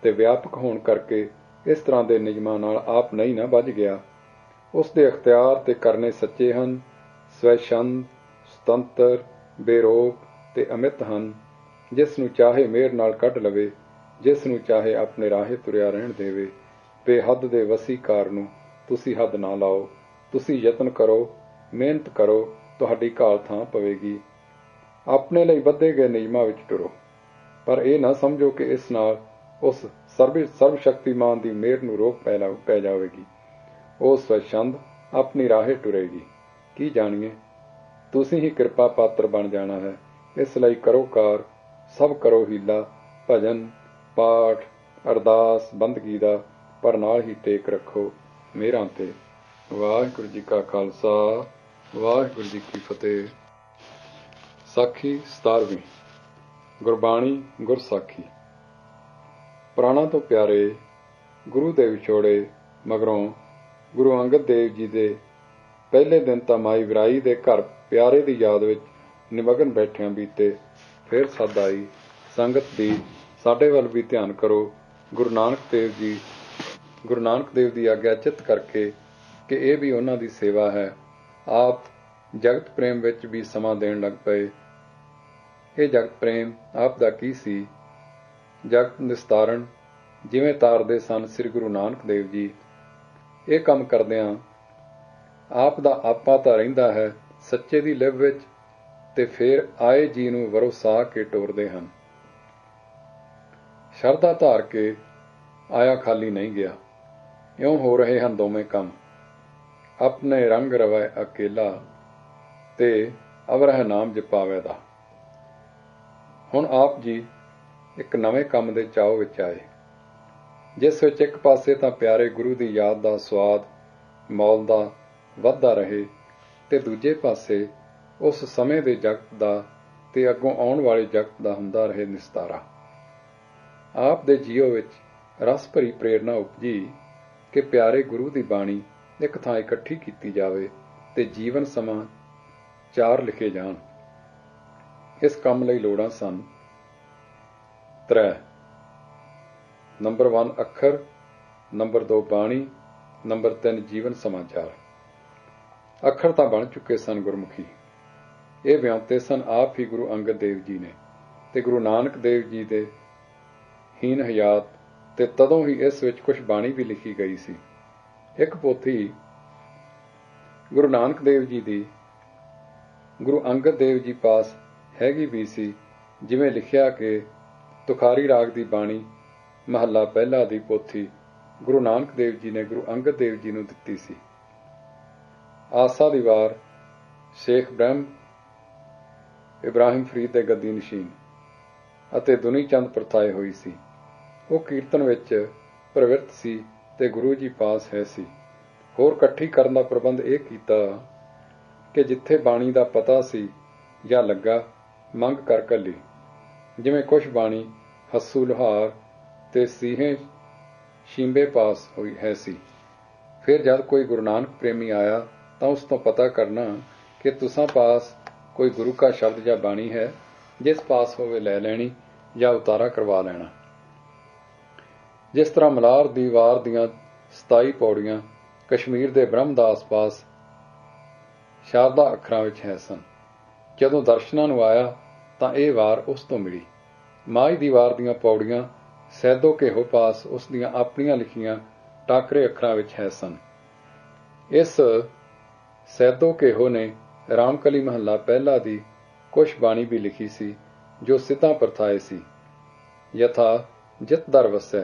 A: ਤੇ ਵਿਆਪਕ ਹੋਣ ਕਰਕੇ ਇਸ ਤਰ੍ਹਾਂ ਦੇ ਨਿਯਮਾਂ ਨਾਲ ਆਪ ਨਹੀਂ ਨਾ ਬੱਝ ਗਿਆ। ਉਸ ਦੇ ਅਖਤਿਆਰ ਤੇ ਕਰਨੇ ਸੱਚੇ ਹਨ, ਸਵੈਛੰਦ, ਸੁਤੰਤਰ, ਬੇਰੋਕ ਤੇ ਅਮਿਤ ਹਨ। ਜਿਸ ਨੂੰ ਚਾਹੇ ਮਿਹਰ ਨਾਲ ਕੱਢ ਲਵੇ, ਜਿਸ ਨੂੰ ਚਾਹੇ ਆਪਣੇ ਰਾਹੇ ਤੁਰਿਆ ਰਹਿਣ ਦੇਵੇ। ਬੇਹੱਦ ਦੇ ਵਸੀਕਾਰ ਨੂੰ ਤੁਸੀਂ ਹੱਦ ਨਾ ਲਾਓ। ਤੁਸੀਂ ਯਤਨ ਕਰੋ, ਮਿਹਨਤ ਕਰੋ, ਤੁਹਾਡੀ ਘਾਲ ਥਾਂ ਪਵੇਗੀ। ਆਪਣੇ ਲਈ ਬੱਧੇ ਗਏ ਨਿਯਮਾਂ ਵਿੱਚ ਟੁਰੋ, ਪਰ ਇਹ ਨਾ ਸਮਝੋ ਕਿ ਇਸ ਨਾਲ ਉਸ ਸਰਬ ਸਰਬ ਸ਼ਕਤੀਮਾਨ ਦੀ ਮਿਹਰ ਨੂੰ ਰੋਕ ਪੈ ਪੈ ਜਾਵੇਗੀ। ਉਹ ਸਵੈਛੰਦ ਆਪਣੀ ਰਾਹੇ ਟੁਰੇਗੀ। ਕੀ ਜਾਣੀਏ, ਤੁਸੀਂ ਹੀ ਕਿਰਪਾ ਪਾਤਰ ਬਣ ਜਾਣਾ ਹੈ। ਇਸ ਲਈ ਕਰੋ ਕਾਰ, ਸਭ ਕਰੋ ਹੀਲਾ, ਭਜਨ, ਪਾਠ, ਅਰਦਾਸ, ਬੰਦਗੀ ਦਾ, ਪਰ ਨਾਲ ਹੀ ਟੇਕ ਰੱਖੋ ਮਿਹਰਾਂ ਤੇ। ਵਾਹਿਗੁਰੂ ਜੀ ਕਾ ਖਾਲਸਾ, ਵਾਹਿਗੁਰੂ ਜੀ ਕੀ ਫਤਿਹ। ਸਾਖੀ ਸਤਾਰਵੀਂ। ਗੁਰਬਾਣੀ ਗੁਰਸਾਖੀ। ਪ੍ਰਾਣਾਂ ਤੋਂ ਪਿਆਰੇ ਗੁਰੂ ਦੇ ਵਿਛੋੜੇ ਮਗਰੋਂ ਗੁਰੂ ਅੰਗਦ ਦੇਵ ਜੀ ਦੇ ਪਹਿਲੇ ਦਿਨ ਤਾਂ ਮਾਈ ਵਿਰਾਈ ਦੇ ਘਰ ਪਿਆਰੇ ਦੀ ਯਾਦ ਵਿੱਚ ਨਿਮਗਨ ਬੈਠਿਆਂ ਬੀਤੇ। ਫਿਰ ਸੱਦ ਆਈ ਸੰਗਤ ਦੀ, ਸਾਡੇ ਵੱਲ ਵੀ ਧਿਆਨ ਕਰੋ। ਗੁਰੂ ਨਾਨਕ ਦੇਵ ਜੀ ਗੁਰੂ ਨਾਨਕ ਦੇਵ ਦੀ ਆਗਿਆ ਚਿੱਤ ਕਰਕੇ ਕਿ ਇਹ ਵੀ ਉਹਨਾਂ ਦੀ ਸੇਵਾ ਹੈ, ਆਪ ਜਗਤ ਪ੍ਰੇਮ ਵਿੱਚ ਵੀ ਸਮਾਂ ਦੇਣ ਲੱਗ ਪਏ। ਇਹ ਜਗਤ ਪ੍ਰੇਮ ਆਪ ਦਾ ਕੀ ਸੀ? ਜਗਤ ਨਿਸਤਾਰਨ ਜਿਵੇਂ ਤਾਰਦੇ ਸਨ ਸ੍ਰੀ ਗੁਰੂ ਨਾਨਕ ਦੇਵ ਜੀ। ਇਹ ਕੰਮ ਕਰਦਿਆਂ ਆਪ ਦਾ ਆਪਾ ਤਾਂ ਰਹਿੰਦਾ ਹੈ ਸੱਚੇ ਦੀ ਲਿਵ ਵਿੱਚ, ਤੇ ਫਿਰ ਆਏ ਜੀ ਨੂੰ ਵਰੋਸਾ ਕੇ ਟੋਰਦੇ ਹਨ। ਸ਼ਰਧਾ ਧਾਰ ਕੇ ਆਇਆ ਖਾਲੀ ਨਹੀਂ ਗਿਆ। ਇਉਂ ਹੋ ਰਹੇ ਹਨ ਦੋਵੇਂ ਕੰਮ, ਆਪਣੇ ਰੰਗ ਰਵੈ ਅਕੇਲਾ ਤੇ ਅਵਰਹ ਨਾਮ ਜਪਾਵੇ ਦਾ। ਹੁਣ ਆਪ ਜੀ ਇੱਕ ਨਵੇਂ ਕੰਮ ਦੇ ਚਾਅ ਵਿੱਚ ਆਏ, ਜਿਸ ਵਿੱਚ ਇੱਕ ਪਾਸੇ ਤਾਂ ਪਿਆਰੇ ਗੁਰੂ ਦੀ ਯਾਦ ਦਾ ਸਵਾਦ ਮੌਲਦਾ ਵੱਧਦਾ ਰਹੇ, ਤੇ ਦੂਜੇ ਪਾਸੇ ਉਸ ਸਮੇਂ ਦੇ ਜਗਤ ਦਾ ਤੇ ਅੱਗੋਂ ਆਉਣ ਵਾਲੇ ਜਗਤ ਦਾ ਹੁੰਦਾ ਰਹੇ ਨਿਸਤਾਰਾ। ਆਪ ਦੇ ਜੀਓ ਵਿੱਚ ਰਸ ਭਰੀ ਪ੍ਰੇਰਨਾ ਉਪਜੀ ਕਿ ਪਿਆਰੇ ਗੁਰੂ ਦੀ ਬਾਣੀ ਇੱਕ ਥਾਂ ਇਕੱਠੀ ਕੀਤੀ ਜਾਵੇ ਤੇ ਜੀਵਨ ਸਮਾਂ ਚਾਰ ਲਿਖੇ ਜਾਣ। ਇਸ ਕੰਮ ਲਈ ਲੋੜਾਂ ਸਨ ਤ੍ਰੈ। ਨੰਬਰ ਵਨ ਅੱਖਰ, ਨੰਬਰ ਦੋ ਬਾਣੀ, ਨੰਬਰ ਤਿੰਨ ਜੀਵਨ ਸਮਾਚਾਰ। ਅੱਖਰ ਤਾਂ ਬਣ ਚੁੱਕੇ ਸਨ ਗੁਰਮੁਖੀ। ਇਹ ਵਿਉਂਤੇ ਸਨ ਆਪ ਹੀ ਗੁਰੂ ਅੰਗਦ ਦੇਵ ਜੀ ਨੇ ਤੇ ਗੁਰੂ ਨਾਨਕ ਦੇਵ ਜੀ ਦੇ ਹੀਨ ਹਯਾਤ, ਤੇ ਤਦੋਂ ਹੀ ਇਸ ਵਿੱਚ ਕੁਝ ਬਾਣੀ ਵੀ ਲਿਖੀ ਗਈ ਸੀ। ਇੱਕ ਪੋਥੀ ਗੁਰੂ ਨਾਨਕ ਦੇਵ ਜੀ ਦੀ ਗੁਰੂ ਅੰਗਦ ਦੇਵ ਜੀ ਪਾਸ ਹੈਗੀ ਵੀ ਸੀ, ਜਿਵੇਂ ਲਿਖਿਆ ਕਿ ਤੁਖਾਰੀ ਰਾਗ ਦੀ ਬਾਣੀ ਮਹੱਲਾ ਪਹਿਲਾ ਦੀ ਪੋਥੀ ਗੁਰੂ ਨਾਨਕ ਦੇਵ ਜੀ ਨੇ ਗੁਰੂ ਅੰਗਦ ਦੇਵ ਜੀ ਨੂੰ ਦਿੱਤੀ ਸੀ। ਆਸਾ ਦੀ ਵਾਰ ਸ਼ੇਖ ਬ੍ਰਹਮ ਇਬਰਾਹਿਮ ਫਰੀਦ ਦੇ ਗੱਦੀ ਨਸ਼ੀਨ ਅਤੇ ਦੁਨੀ ਚੰਦ ਪ੍ਰਥਾਏ ਹੋਈ ਸੀ। ਉਹ ਕੀਰਤਨ ਵਿੱਚ ਪ੍ਰਵਿਰਤ ਸੀ ਤੇ ਗੁਰੂ ਜੀ ਪਾਸ ਹੈ ਸੀ। ਹੋਰ ਇਕੱਠੀ ਕਰਨ ਦਾ ਪ੍ਰਬੰਧ ਇਹ ਕੀਤਾ ਕਿ ਜਿੱਥੇ ਬਾਣੀ ਦਾ ਪਤਾ ਸੀ ਜਾਂ ਲੱਗਾ ਮੰਗ ਕਰ ਘੱਲੀ। ਜਿਵੇਂ ਕੁਛ ਬਾਣੀ ਹੱਸੂ ਲੁਹਾਰ ਤੇ ਸੀਹੇ ਸ਼ੀਂਬੇ ਪਾਸ ਹੋਈ ਹੈ ਸੀ। ਫਿਰ ਜਦ ਕੋਈ ਗੁਰੂ ਨਾਨਕ ਪ੍ਰੇਮੀ ਆਇਆ ਤਾਂ ਉਸ ਤੋਂ ਪਤਾ ਕਰਨਾ ਕਿ ਤੁਸਾਂ ਪਾਸ ਕੋਈ ਗੁਰੂ ਕਾ ਸ਼ਬਦ ਜਾਂ ਬਾਣੀ ਹੈ, ਜਿਸ ਪਾਸ ਹੋਵੇ ਲੈ ਲੈਣੀ ਜਾਂ ਉਤਾਰਾ ਕਰਵਾ ਲੈਣਾ। ਜਿਸ ਤਰ੍ਹਾਂ ਮਲਾਰ ਦੀ ਵਾਰ ਦੀਆਂ ਸਤਾਈ ਪੌੜੀਆਂ ਕਸ਼ਮੀਰ ਦੇ ਬ੍ਰਹਮਦਾਸ ਪਾਸ ਸ਼ਾਰਦਾ ਅੱਖਰਾਂ ਵਿੱਚ ਹੈ ਸਨ। ਜਦੋਂ ਦਰਸ਼ਨਾਂ ਨੂੰ ਆਇਆ ਤਾਂ ਇਹ ਵਾਰ ਉਸ ਤੋਂ ਮਿਲੀ। ਮਾਈ ਦੀ ਵਾਰ ਦੀਆਂ ਪੌੜੀਆਂ ਸੈਦੋ ਕੇਹੋ ਪਾਸ ਉਸ ਦੀਆਂ ਆਪਣੀਆਂ ਲਿਖੀਆਂ ਟਾਕਰੇ ਅੱਖਰਾਂ ਵਿੱਚ ਹੈ ਸਨ। ਇਸ ਸੈਦੋ ਕੇਹੋ ਨੇ ਰਾਮਕਲੀ ਮਹੱਲਾ ਪਹਿਲਾ ਦੀ ਕੁਛ ਬਾਣੀ ਵੀ ਲਿਖੀ ਸੀ, ਜੋ ਸਿੱਧਾਂ ਪ੍ਰਥਾਏ ਸੀ। ਯਥਾ ਜਿਤ ਦਰ ਵਸੈ,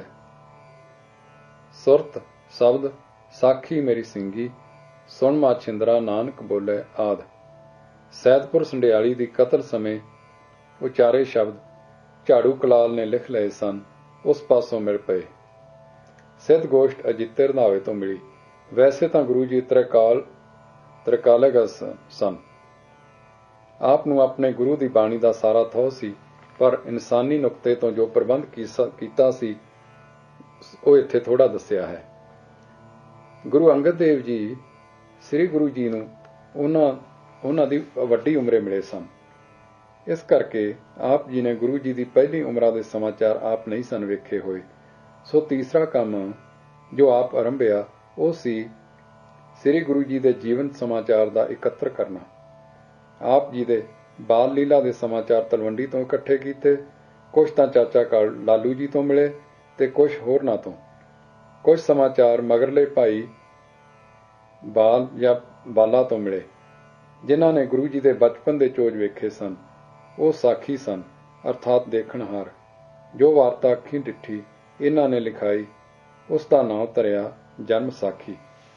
A: ਸੁਰਤ ਸ਼ਬਦ ਸਾਖੀ ਮੇਰੀ ਸਿੰਘੀ, ਸੁਣ ਮਾ ਛਿੰਦਰਾ ਨਾਨਕ ਬੋਲੇ ਆਦਿ। ਸੈਦਪੁਰ ਸੰਡਿਆਲੀ ਦੀ ਕਤਲ ਸਮੇਂ ਉਚਾਰੇ ਸ਼ਬਦ ਝਾੜੂ ਕਲਾਲ ਨੇ ਲਿਖ ਲਏ ਸਨ, ਉਸ ਪਾਸੋਂ ਮਿਲ ਪਏ। ਸਿੱਧ ਗੋਸ਼ਟ ਅਜੀਤੇ ਰੰਧਾਵੇ ਤੋਂ ਮਿਲੀ। ਵੈਸੇ ਤਾਂ ਗੁਰੂ ਜੀ ਤ੍ਰਿਕਾਲ ਤ੍ਰਿਕਾਲਗਤ ਸਨ। ਆਪ ਨੂੰ ਆਪਣੇ ਗੁਰੂ ਦੀ ਬਾਣੀ ਦਾ ਸਾਰਾ ਥਹੁ ਸੀ, ਪਰ ਇਨਸਾਨੀ ਨੁਕਤੇ ਤੋਂ ਜੋ ਪ੍ਰਬੰਧ ਕੀਤਾ ਸੀ ਉਹ ਇੱਥੇ ਥੋੜ੍ਹਾ ਦੱਸਿਆ ਹੈ। ਗੁਰੂ ਅੰਗਦ ਦੇਵ ਜੀ ਸ੍ਰੀ ਗੁਰੂ ਜੀ ਨੂੰ ਉਹਨਾਂ ਉਹਨਾਂ ਦੀ ਵੱਡੀ ਉਮਰੇ ਮਿਲੇ ਸਨ। ਇਸ ਕਰਕੇ ਆਪ ਜੀ ਨੇ ਗੁਰੂ ਜੀ ਦੀ ਪਹਿਲੀ ਉਮਰਾਂ ਦੇ ਸਮਾਚਾਰ ਆਪ ਨਹੀਂ ਸਨ ਵੇਖੇ ਹੋਏ। ਸੋ ਤੀਸਰਾ ਕੰਮ ਜੋ ਆਪ ਆਰੰਭਿਆ ਉਹ ਸੀ ਸ੍ਰੀ ਗੁਰੂ ਜੀ ਦੇ ਜੀਵਨ ਸਮਾਚਾਰ ਦਾ ਇਕੱਤਰ ਕਰਨਾ। ਆਪ ਜੀ ਦੇ ਬਾਲ ਲੀਲਾ ਦੇ ਸਮਾਚਾਰ ਤਲਵੰਡੀ ਤੋਂ ਇਕੱਠੇ ਕੀਤੇ, ਕੁਝ ਤਾਂ ਚਾਚਾ ਕਾਲ ਲਾਲੂ ਜੀ ਤੋਂ ਮਿਲੇ ਤੇ ਕੁਝ ਹੋਰਨਾਂ ਤੋਂ। ਕੁਝ ਸਮਾਚਾਰ ਮਗਰਲੇ ਭਾਈ ਬਾਲ ਜਾਂ ਬਾਲਾ ਤੋਂ ਮਿਲੇ, ਜਿਨ੍ਹਾਂ ਨੇ ਗੁਰੂ ਜੀ ਦੇ ਬਚਪਨ ਦੇ ਚੋਜ ਵੇਖੇ ਸਨ। ਉਹ ਸਾਖੀ ਸਨ, ਅਰਥਾਤ ਦੇਖਣਹਾਰ। ਜੋ ਵਾਰਤਾ ਅੱਖੀਂ ਡਿੱਠੀ ਇਹਨਾਂ ਨੇ ਲਿਖਾਈ, ਉਸ ਦਾ ਨਾਂ ਧਰਿਆ ਜਨਮ ਸਾਖੀ,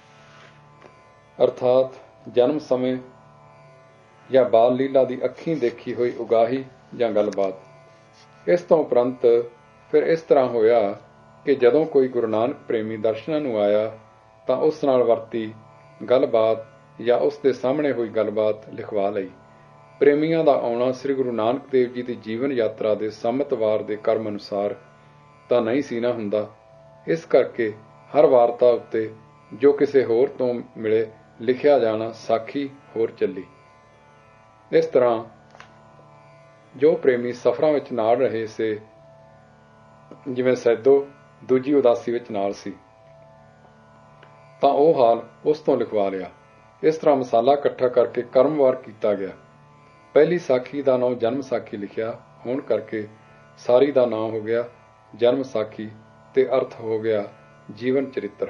A: ਅਰਥਾਤ ਜਨਮ ਸਮੇਂ ਜਾਂ ਬਾਲ ਲੀਲਾ ਦੀ ਅੱਖੀਂ ਦੇਖੀ ਹੋਈ ਉਗਾਹੀ ਜਾਂ ਗੱਲਬਾਤ। ਇਸ ਤੋਂ ਉਪਰੰਤ ਫਿਰ ਇਸ ਤਰ੍ਹਾਂ ਹੋਇਆ ਕਿ ਜਦੋਂ ਕੋਈ ਗੁਰੂ ਨਾਨਕ ਪ੍ਰੇਮੀ ਦਰਸ਼ਨਾਂ ਨੂੰ ਆਇਆ ਤਾਂ ਉਸ ਨਾਲ ਵਰਤੀ ਗੱਲਬਾਤ ਜਾਂ ਉਸ ਦੇ ਸਾਹਮਣੇ ਹੋਈ ਗੱਲਬਾਤ ਲਿਖਵਾ ਲਈ। ਪ੍ਰੇਮੀਆਂ ਦਾ ਆਉਣਾ ਸ੍ਰੀ ਗੁਰੂ ਨਾਨਕ ਦੇਵ ਜੀ ਦੀ ਜੀਵਨ ਯਾਤਰਾ ਦੇ ਸੰਮਤਵਾਰ ਦੇ ਕਰਮ ਅਨੁਸਾਰ ਤਾਂ ਨਹੀਂ ਸੀ ਨਾ ਹੁੰਦਾ। ਇਸ ਕਰਕੇ ਹਰ ਵਾਰਤਾ ਉੱਤੇ ਜੋ ਕਿਸੇ ਹੋਰ ਤੋਂ ਮਿਲੇ ਲਿਖਿਆ ਜਾਣਾ ਸਾਖੀ ਹੋਰ ਚੱਲੀ। ਇਸ ਤਰ੍ਹਾਂ ਜੋ ਪ੍ਰੇਮੀ ਸਫ਼ਰਾਂ ਵਿੱਚ ਨਾਲ ਰਹੇ ਸੇ, ਜਿਵੇਂ ਸੈਦੋ ਦੂਜੀ ਉਦਾਸੀ ਵਿੱਚ ਨਾਲ ਸੀ, ਤਾਂ ਉਹ ਹਾਲ ਉਸ ਤੋਂ ਲਿਖਵਾ ਲਿਆ। ਇਸ ਤਰ੍ਹਾਂ ਮਸਾਲਾ ਇਕੱਠਾ ਕਰਕੇ ਕਰਮਵਾਰ ਕੀਤਾ ਗਿਆ। ਪਹਿਲੀ ਸਾਖੀ ਦਾ ਨਾਂ ਜਨਮ ਸਾਖੀ ਲਿਖਿਆ ਹੋਣ ਕਰਕੇ ਸਾਰੀ ਦਾ ਨਾਂ ਹੋ ਗਿਆ ਜਨਮ ਸਾਖੀ ਤੇ ਅਰਥ ਹੋ ਗਿਆ ਜੀਵਨ ਚਰਿੱਤਰ।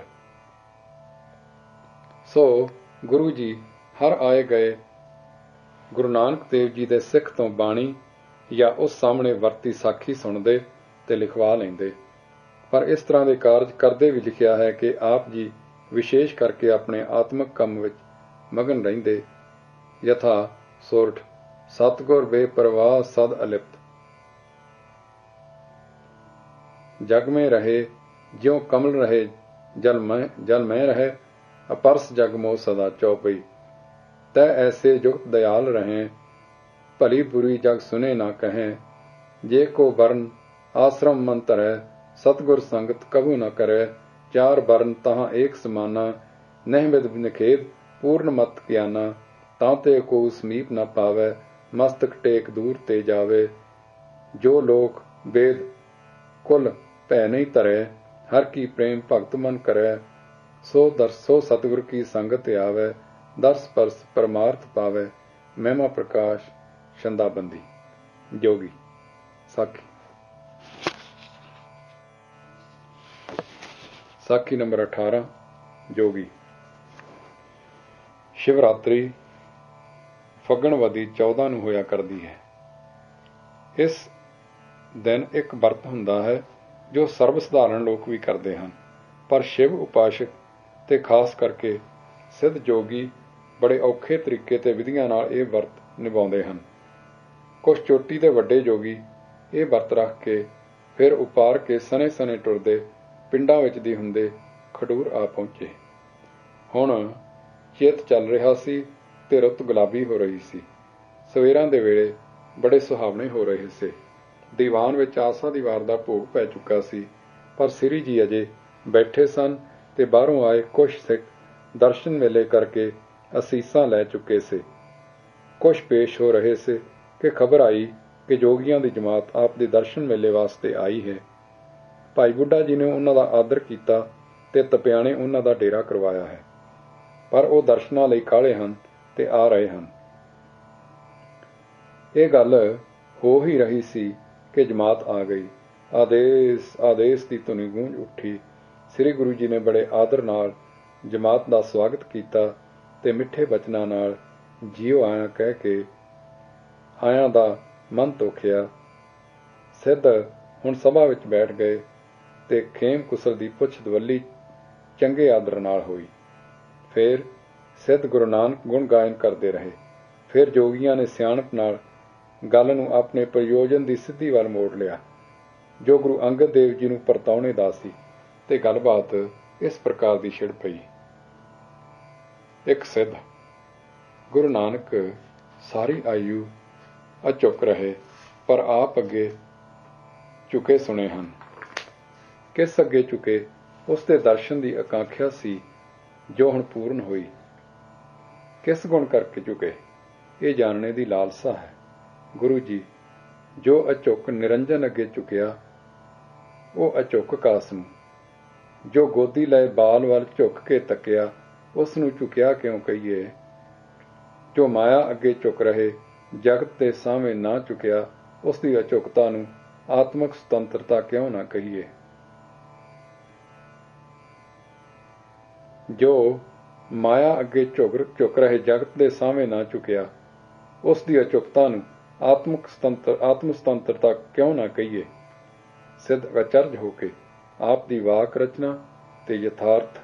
A: ਸੋ ਗੁਰੂ ਜੀ ਹਰ ਆਏ ਗਏ ਗੁਰੂ ਨਾਨਕ ਦੇਵ ਜੀ ਦੇ ਸਿੱਖ ਤੋਂ ਬਾਣੀ ਜਾਂ ਉਸ ਸਾਹਮਣੇ ਵਰਤੀ ਸਾਖੀ ਸੁਣਦੇ ਤੇ ਲਿਖਵਾ ਲੈਂਦੇ। ਪਰ ਇਸ ਤਰ੍ਹਾਂ ਦੇ ਕਾਰਜ ਕਰਦੇ ਵੀ ਲਿਖਿਆ ਹੈ ਕਿ ਆਪ ਜੀ ਵਿਸ਼ੇਸ਼ ਕਰਕੇ ਆਪਣੇ ਆਤਮਿਕ ਕੰਮ ਵਿੱਚ ਮਗਨ ਰਹਿੰਦੇ। ਯਥਾ ਸੋਰਠ ਸਤਿਗੁਰ ਬੇਪਰਵਾਹ ਸਦ ਅਲਿਪਤ, ਜਗ में रहे ज्यों कमल रहे जल में जल में रहे, अपरस जग मोह सदा चौपई, तै ऐसे जुगत दयाल रहें, भली बुरी जग सुने ना कहें, जे को बरन आश्रम मन तरह, सतगुर संगत कबू न करे, चार बरन तहाँ एक समाना, नह विद निखेद पूर्ण मत ज्ञाना, तांते को समीप न पावे, मस्तक टेक दूर ते जावे, जो लोक वेद कुल भै नहीं तरै, हर की प्रेम भगत मन करै, सो दरसो सतगुर की संगत आवे, दर्श परस परमार्थ पावे, महिमा प्रकाश छंदाबंदी। जोगी साखी। साखी नंबर अठारह जोगी। शिवरात्रि फगणवदी चौदह ਨੂੰ ਹੋਇਆ ਕਰਦੀ ਹੈ। ਇਸ ਦਿਨ ਇੱਕ ਵਰਤ ਹੁੰਦਾ ਹੈ ਜੋ ਸਰਬ ਸਧਾਰਨ ਲੋਕ ਵੀ ਕਰਦੇ ਹਨ, ਪਰ ਸ਼ਿਵ ਉਪਾਸ਼ਕ ਤੇ ਖਾਸ ਕਰਕੇ ਸਿੱਧ ਜੋਗੀ ਬੜੇ ਔਖੇ ਤਰੀਕੇ ਤੇ ਵਿਧੀਆਂ ਨਾਲ ਇਹ ਵਰਤ ਨਿਭਾਉਂਦੇ ਹਨ। ਕੁਝ ਚੋਟੀ ਦੇ ਵੱਡੇ ਜੋਗੀ ਇਹ ਵਰਤ ਰੱਖ ਕੇ ਫਿਰ ਉਪਾਰ ਕੇ ਸਨੇ ਸਨੇ ਟੁਰਦੇ ਪਿੰਡਾਂ ਵਿੱਚ ਦੀ ਹੁੰਦੇ ਖਡੂਰ ਆ ਪਹੁੰਚੇ। ਹੁਣ ਚੇਤ ਚੱਲ ਰਿਹਾ ਸੀ ਤੇ ਰੁੱਤ ਗੁਲਾਬੀ ਹੋ ਰਹੀ ਸੀ। ਸਵੇਰਾਂ ਦੇ ਵੇਲੇ ਬੜੇ ਸੁਹਾਵਣੇ ਹੋ ਰਹੇ ਸੇ। ਦੀਵਾਨ ਵਿੱਚ ਆਸਾ ਦੀ ਵਾਰ ਦਾ ਭੋਗ ਪੈ ਚੁੱਕਾ ਸੀ, ਪਰ ਸ੍ਰੀ ਜੀ ਅਜੇ ਬੈਠੇ ਸਨ ਤੇ ਬਾਹਰੋਂ ਆਏ ਕੁਝ ਸਿੱਖ ਦਰਸ਼ਨ ਮੇਲੇ ਕਰਕੇ ਅਸੀਸਾਂ ਲੈ ਚੁੱਕੇ ਸੇ। ਕੁਝ ਪੇਸ਼ ਹੋ ਰਹੇ ਸੇ ਕਿ ਖਬਰ ਆਈ ਕਿ ਜੋਗੀਆਂ ਦੀ ਜਮਾਤ ਆਪ ਦੇ ਦਰਸ਼ਨ ਮੇਲੇ ਵਾਸਤੇ ਆਈ ਹੈ। ਭਾਈ ਬੁੱਢਾ ਜੀ ਨੇ ਉਹਨਾਂ ਦਾ ਆਦਰ ਕੀਤਾ ਤੇ ਤਪਿਆਣੇ ਉਹਨਾਂ ਦਾ ਡੇਰਾ ਕਰਵਾਇਆ ਹੈ, ਪਰ ਉਹ ਦਰਸ਼ਨਾਂ ਲਈ ਕਾਹਲੇ ਹਨ ਤੇ ਆ ਰਹੇ ਹਨ। ਇਹ ਗੱਲ ਹੋ ਹੀ ਰਹੀ ਸੀ ਕਿ ਜਮਾਤ ਆ ਗਈ। ਆਦੇਸ਼ ਆਦੇਸ਼ ਦੀ ਧੁਨੀ ਗੂੰਜ ਉੱਠੀ। ਸ੍ਰੀ ਗੁਰੂ ਜੀ ਨੇ ਬੜੇ ਆਦਰ ਨਾਲ ਜਮਾਤ ਦਾ ਸਵਾਗਤ ਕੀਤਾ ਤੇ ਮਿੱਠੇ ਬਚਨਾਂ ਨਾਲ ਜੀਓ ਆਇਆ ਕਹਿ ਕੇ ਆਇਆਂ ਦਾ ਮਨ ਤੋਖਿਆ। ਸਿੱਧ ਹੁਣ ਸਭਾ ਵਿੱਚ ਬੈਠ ਗਏ ਤੇ ਖੇਮ ਕੁਸਲ ਦੀ ਪੁੱਛ ਦਵੱਲੀ ਚੰਗੇ ਆਦਰ ਨਾਲ ਹੋਈ। ਫਿਰ ਸਿੱਧ ਗੁਰੂ ਨਾਨਕ ਗੁਣ ਗਾਇਨ ਕਰਦੇ ਰਹੇ। ਫਿਰ ਜੋਗੀਆਂ ਨੇ ਸਿਆਣਪ ਨਾਲ ਗੱਲ ਨੂੰ ਆਪਣੇ ਪ੍ਰਯੋਜਨ ਦੀ ਸਿੱਧੀ ਵੱਲ ਮੋੜ ਲਿਆ, ਜੋ ਗੁਰੂ ਅੰਗਦ ਦੇਵ ਜੀ ਨੂੰ ਪਰਤਾਉਣੇ ਦਾ ਸੀ। ਤੇ ਗੱਲਬਾਤ ਇਸ ਪ੍ਰਕਾਰ ਦੀ ਛਿੜ ਪਈ। ਇੱਕ ਸਿੱਧ ਗੁਰੂ ਨਾਨਕ ਸਾਰੀ ਆਯੂ ਅਚੁੱਕ ਰਹੇ, ਪਰ ਆਪ ਅੱਗੇ ਝੁਕੇ ਸੁਣੇ ਹਨ। ਕਿਸ ਅੱਗੇ ਝੁਕੇ? ਉਸ ਦੇ ਦਰਸ਼ਨ ਦੀ ਆਕਾਂਖਿਆ ਸੀ ਜੋ ਹੁਣ ਪੂਰਨ ਹੋਈ। ਕਿਸ ਗੁਣ ਕਰਕੇ ਝੁਕੇ? ਇਹ ਜਾਣਨੇ ਦੀ ਲਾਲਸਾ ਹੈ। ਗੁਰੂ ਜੀ ਜੋ ਅਚੁੱਕ ਨਿਰੰਜਨ ਅੱਗੇ ਝੁਕਿਆ, ਉਹ ਅਚੁੱਕ ਕਾਸ ਨੂੰ। ਜੋ ਗੋਦੀ ਲਏ ਬਾਲ ਵੱਲ ਝੁੱਕ ਕੇ ਤੱਕਿਆ, ਉਸ ਨੂੰ ਝੁਕਿਆ ਕਿਉਂ ਕਹੀਏ। ਜੋ ਮਾਇਆ ਅੱਗੇ ਝੁਕ ਰਹੇ, ਜਗਤ ਦੇ ਸਾਹਵੇਂ ਨਾ ਝੁਕਿਆ, ਉਸ ਦੀ ਅਚੁੱਕਤਾ ਨੂੰ ਆਤਮਕ ਸੁਤੰਤਰਤਾ ਕਿਉਂ ਨਾ ਕਹੀਏ। ਜੋ ਮਾਇਆ ਅੱਗੇ ਝੁਕ ਝੁਕ ਰਹੇ ਜਗਤ ਦੇ ਸਾਹਵੇਂ ਨਾ ਝੁਕਿਆ, ਉਸ ਦੀ ਅਚੁੱਕਤਾ ਨੂੰ ਆਤਮਕ ਸੁਤੰਤਰ ਆਤਮ ਸੁਤੰਤਰਤਾ ਕਿਉਂ ਨਾ ਕਹੀਏ। ਸਿੱਧ ਅਚਰਜ ਹੋ ਕੇ ਆਪ ਦੀ ਵਾਕ ਰਚਨਾ ਤੇ ਯਥਾਰਥ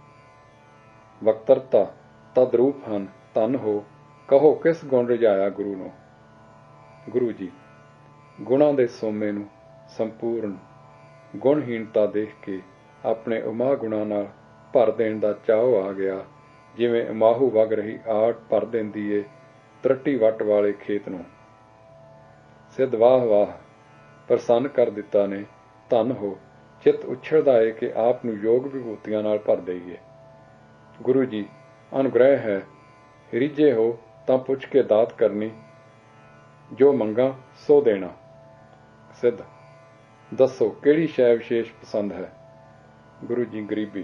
A: ਵਕਤਰਤਾ ਤਦਰੂਪ ਹਨ। ਧੰਨ ਹੋ, ਕਹੋ ਕਿਸ ਗੁਣ ਰਜਾਇਆ ਗੁਰੂ ਨੂੰ। ਗੁਰੂ ਜੀ, ਗੁਣਾਂ ਦੇ ਸੋਮੇ ਨੂੰ ਸੰਪੂਰਨ ਗੁਣਹੀਣਤਾ ਦੇਖ ਕੇ ਆਪਣੇ ਉਮਾ ਗੁਣਾਂ ਨਾਲ ਭਰ ਦੇਣ ਦਾ ਚਾਅ ਆ ਗਿਆ, ਜਿਵੇਂ ਮਾਹੂ ਵਗ ਰਹੀ ਆੜ ਭਰ ਦਿੰਦੀ ਏ ਤਰੱਟੀ ਵੱਟ ਵਾਲੇ ਖੇਤ ਨੂੰ। ਸਿੱਧ ਵਾਹ ਵਾਹ, ਪ੍ਰਸੰਨ ਕਰ ਦਿੱਤਾ ਨੇ। ਧੰਨ ਹੋ, ਚਿੱਤ ਉਛਲਦਾ ਏ ਕਿ ਆਪ ਨੂੰ ਯੋਗ ਵਿਭੂਤੀਆਂ ਨਾਲ ਭਰ ਦੇਈਏ। ਗੁਰੂ ਜੀ, ਅਨੁਗ੍ਰਹਿ ਹੈ, ਰਿੱਝੇ ਹੋ ਤਾਂ ਪੁੱਛ ਕੇ ਦਾਤ ਕਰਨੀ, ਜੋ ਮੰਗਾਂ ਸੋ ਦੇਣਾ। ਸਿੱਧ, ਦੱਸੋ ਕਿਹੜੀ ਸ਼ੈ ਵਿਸ਼ੇਸ਼ ਪਸੰਦ ਹੈ। ਗੁਰੂ ਜੀ, ਗਰੀਬੀ।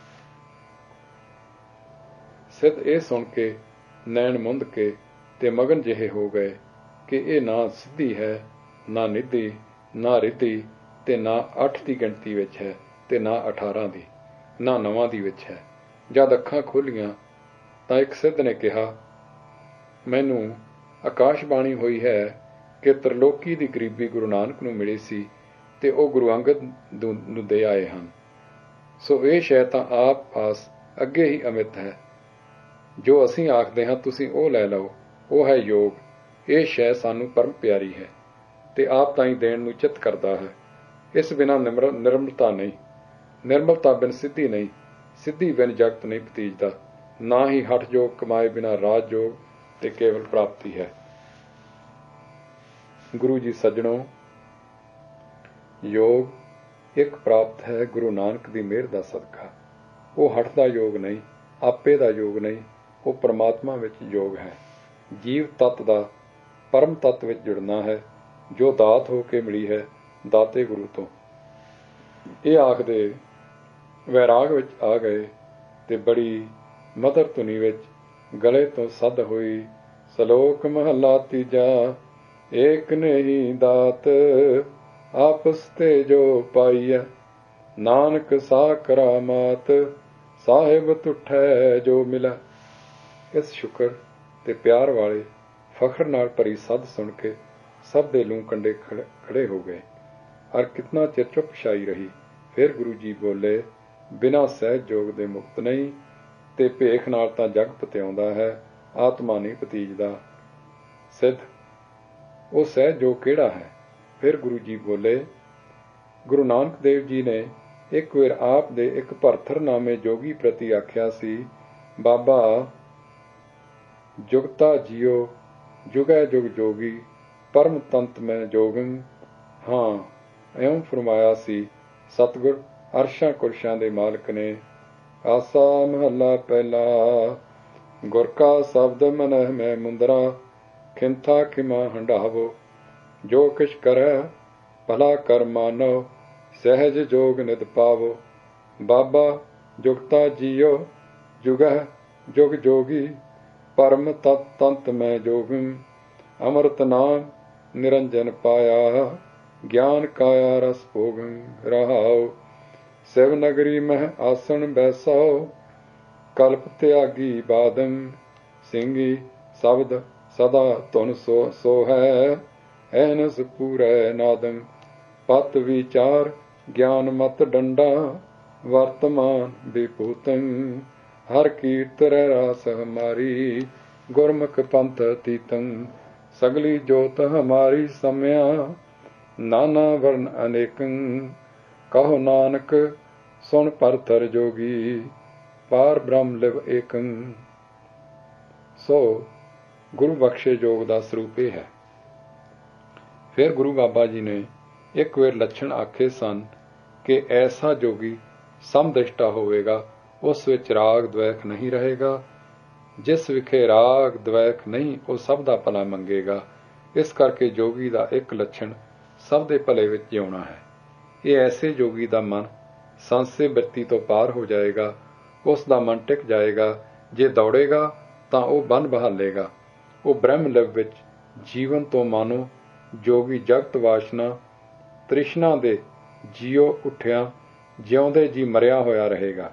A: ਸਿੱਧ ਇਹ ਸੁਣ ਕੇ ਨੈਣ ਮੁੰਦ ਕੇ ਤੇ ਮਗਨ ਜਿਹੇ ਹੋ ਗਏ ਕਿ ਇਹ ਨਾ ਸਿੱਧੀ ਹੈ, ਨਾ ਨਿੱਧੀ, ਨਾ ਰਿੱਧੀ, ਤੇ ਨਾ ਅੱਠ ਦੀ ਗਿਣਤੀ ਵਿੱਚ ਹੈ, ਤੇ ਨਾ ਅਠਾਰਾਂ ਦੀ, ਨਾ ਨਵਾਂ ਦੀ ਵਿੱਚ ਹੈ। ਜਦ ਅੱਖਾਂ ਖੋਲ੍ਹੀਆਂ ਤਾਂ ਇੱਕ ਸਿੱਧ ਨੇ ਕਿਹਾ, ਮੈਨੂੰ ਆਕਾਸ਼ਬਾਣੀ ਹੋਈ ਹੈ ਕਿ ਤ੍ਰਿਲੋਕੀ ਦੀ ਗਰੀਬੀ ਗੁਰੂ ਨਾਨਕ ਨੂੰ ਮਿਲੀ ਸੀ ਤੇ ਉਹ ਗੁਰੂ ਅੰਗਦ ਨੂੰ ਦੇ ਆਏ ਹਨ। ਸੋ ਇਹ ਸ਼ੈ ਤਾਂ ਆਪ ਪਾਸ ਅੱਗੇ ਹੀ ਅਮਿਤ ਹੈ। ਜੋ ਅਸੀਂ ਆਖਦੇ ਹਾਂ ਤੁਸੀਂ ਉਹ ਲੈ ਲਓ, ਉਹ ਹੈ ਯੋਗ। ਇਹ ਸ਼ੈ ਸਾਨੂੰ ਪਰਮ ਪਿਆਰੀ ਹੈ ਤੇ ਆਪ ਤਾਂ ਹੀ ਦੇਣ ਨੂੰ ਚਿੱਤ ਕਰਦਾ ਹੈ। ਇਸ ਬਿਨਾਂ ਨਿਮਰ ਨਿਰਮਲਤਾ ਨਹੀਂ, ਨਿਰਮਲਤਾ ਬਿਨ ਸਿੱਧੀ ਨਹੀਂ, ਸਿੱਧੀ ਬਿਨ ਜਗਤ ਨਹੀਂ ਭਤੀਜਦਾ। ਨਾ ਹੀ ਹਠ ਯੋਗ ਕਮਾਏ ਬਿਨਾਂ ਰਾਜ ਯੋਗ ਤੇ ਕੇਵਲ ਪ੍ਰਾਪਤੀ ਹੈ। ਗੁਰੂ ਜੀ ਸੱਜਣੋ, ਯੋਗ ਇੱਕ ਪ੍ਰਾਪਤ ਹੈ ਗੁਰੂ ਨਾਨਕ ਦੀ ਮਿਹਰ ਦਾ ਸਦਕਾ। ਉਹ ਹਠ ਦਾ ਯੋਗ ਨਹੀਂ, ਆਪੇ ਦਾ ਯੋਗ ਨਹੀਂ, ਉਹ ਪਰਮਾਤਮਾ ਵਿੱਚ ਯੋਗ ਹੈ। ਜੀਵ ਤੱਤ ਦਾ ਪਰਮ ਤੱਤ ਵਿੱਚ ਜੁੜਨਾ ਹੈ, ਜੋ ਦਾਤ ਹੋ ਕੇ ਮਿਲੀ ਹੈ ਦਾਤੇ ਗੁਰੂ ਤੋਂ। ਇਹ ਆਖਦੇ ਵੈਰਾਗ ਵਿੱਚ ਆ ਗਏ ਤੇ ਬੜੀ ਮਧੁਰ ਧੁਨੀ ਵਿੱਚ ਗਲੇ ਤੋਂ ਸੱਧ ਹੋਈ, ਸਲੋਕ ਮਹਲਾ ਤੀਜਾ। ਏਕ ਨਹੀਂ ਦਾਤ ਆਪਸ ਤੇ ਜੋ ਪਾਈਐ, ਨਾਨਕ ਸਾ ਕਰਾਮਾਤ ਸਾਹਿਬ ਤੁਠੈ ਜੋ ਮਿਲੈ। ਇਸ ਸ਼ੁਕਰ ਤੇ ਪਿਆਰ ਵਾਲੇ ਫਖਰ ਨਾਲ ਭਰੀ ਸੱਧ ਸੁਣ ਕੇ ਸਭ ਦੇ ਲੂੰ ਕੰਡੇ ਖੜੇ ਹੋ ਗਏ, ਅਰ ਕਿਤਨਾ ਚਿਰ ਚੁੱਪ ਛਾਈ ਰਹੀ। ਫਿਰ ਗੁਰੂ ਜੀ ਬੋਲੇ, ਬਿਨਾਂ ਸਹਿਜ ਜੋਗ ਦੇ ਮੁਕਤ ਨਹੀਂ, ਤੇ ਭੇਖ ਨਾਲ ਤਾਂ ਜਗ ਪਤਿਆਉਂਦਾ ਹੈ, ਆਤਮਾ ਨਹੀਂ ਭਤੀਜਦਾ। ਸਿੱਧ, ਉਹ ਸਹਿਜ ਜੋਗ ਕਿਹੜਾ ਹੈ। ਫਿਰ ਗੁਰੂ ਜੀ ਬੋਲੇ, ਗੁਰੂ ਨਾਨਕ ਦੇਵ ਜੀ ਨੇ ਇੱਕ ਵਾਰ ਆਪ ਦੇ ਇੱਕ ਭਰਥਰ ਨਾਮੇ ਜੋਗੀ ਪ੍ਰਤੀ ਆਖਿਆ ਸੀ, ਬਾਬਾ ਜੁਗਤਾ ਜੀਓ ਜੁਗੈ ਜੁਗ ਜੋਗੀ, ਪਰਮ ਤੰਤ ਮੈਂ ਜੋਗੰ। ਹਾਂ, ਇਉਂ ਫਰਮਾਇਆ ਸੀ ਸਤਿਗੁਰ ਅਰਸ਼ਾਂ ਕੁਰਸ਼ਾਂ ਦੇ ਮਾਲਕ ਨੇ। ਆਸਾ ਮਹੱਲਾ ਪਹਿਲਾ। ਗੁਰ ਕਾ ਸ਼ਬਦ ਮਨਹਿ ਮੈਂ ਮੁੰਦਰਾ, ਖਿੰਥਾ ਖਿਮਾ ਹੰਢਾਵੋ। ਜੋ ਕਿਛ ਕਰੈ ਭਲਾ ਕਰ ਮਾਨੋ, ਸਹਿਜ ਜੋਗ ਨਿਤ ਪਾਵੋ। ਬਾਬਾ ਜੁਗਤਾ ਜੀਓ ਜੁਗਹਿ ਜੁਗ ਜੋਗੀ, ਪਰਮ ਤਤ ਤੰਤ ਮੈਂ ਜੋਗੰ। ਅੰਮ੍ਰਿਤ ਨਾਮ ਨਿਰੰਜਨ ਪਾਇਆ, ਗਿਆਨ ਕਾਇਆ ਰਸ ਭੋਗੰ। ਰਹਾਉ ਸਿਵ ਨਗਰੀ ਮਹਿ ਆਸਣ ਬੈਸੋ, ਕਲਪ ਤਿਆਗੀ ਬਾਦੰ। ਸਿੰਘੀ ਸ਼ਬਦ ਸਦਾ ਧੁਨ ਸੋ ਸੋ ਹੈ, ਐਨਸ ਪੂਰੈ ਨਾਦੰ। ਪਤ ਵਿਚਾਰ ਗਿਆਨ ਮਤ ਡੰਡਾ, ਵਰਤਮਾਨ ਵਿਭੂਤੰ। ਹਰ ਕੀਰਤ ਰਹਿ ਰਾਸ ਹਮਾਰੀ, ਗੁਰਮੁਖ ਪੰਥ ਅਤੀਤੰ। ਸਗਲੀ ਜੋਤ ਹਮਾਰੀ ਸਮਿਆ, ਨਾਨਾ ਵਰਨ ਅਨੇਕੰ। ਕਹੋ ਨਾਨਕ ਸੁਣ ਭਰਥਰ ਜੋਗੀ, ਪਾਰ ਬ੍ਰਹਮ ਲਿਵ ਏਕੰ। ਸੋ ਗੁਰੂ ਬਖਸ਼ੇ ਯੋਗ ਦਾ ਸਰੂਪ ਇਹ ਹੈ। ਫਿਰ ਗੁਰੂ ਬਾਬਾ ਜੀ ਨੇ ਇੱਕ ਵੇਰ ਲੱਛਣ ਆਖੇ ਸਨ ਕਿ ਐਸਾ ਜੋਗੀ ਸਮਦ੍ਰਿਸ਼ਟਾ ਹੋਵੇਗਾ, ਉਸ ਵਿੱਚ ਰਾਗ ਦਵੈਖ ਨਹੀਂ ਰਹੇਗਾ। ਜਿਸ ਵਿਖੇ ਰਾਗ ਦਵੈਖ ਨਹੀਂ, ਉਹ ਸਭ ਦਾ ਭਲਾ ਮੰਗੇਗਾ। ਇਸ ਕਰਕੇ ਜੋਗੀ ਦਾ ਇੱਕ ਲੱਛਣ ਸਭ ਦੇ ਭਲੇ ਵਿੱਚ ਜਿਉਣਾ ਹੈ। ਇਹ ਐਸੇ ਜੋਗੀ ਦਾ ਮਨ ਸੰਸੇ ਬਿਰਤੀ ਤੋਂ ਪਾਰ ਹੋ ਜਾਏਗਾ। ਉਸ ਦਾ ਮਨ ਟਿਕ ਜਾਏਗਾ। ਜੇ ਦੌੜੇਗਾ ਤਾਂ ਉਹ ਬੰਨ ਬਹਾਲੇਗਾ। ਉਹ ਬ੍ਰਹਮ ਲਿਵ ਵਿੱਚ ਜੀਵਨ ਤੋਂ ਮਾਨੋ ਜੋਗੀ ਜਗਤ ਵਾਸ਼ਨਾ ਤ੍ਰਿਸ਼ਨਾ ਦੇ ਜੀਓ ਉੱਠਿਆ ਜਿਉਂਦੇ ਜੀ ਮਰਿਆ ਹੋਇਆ ਰਹੇਗਾ।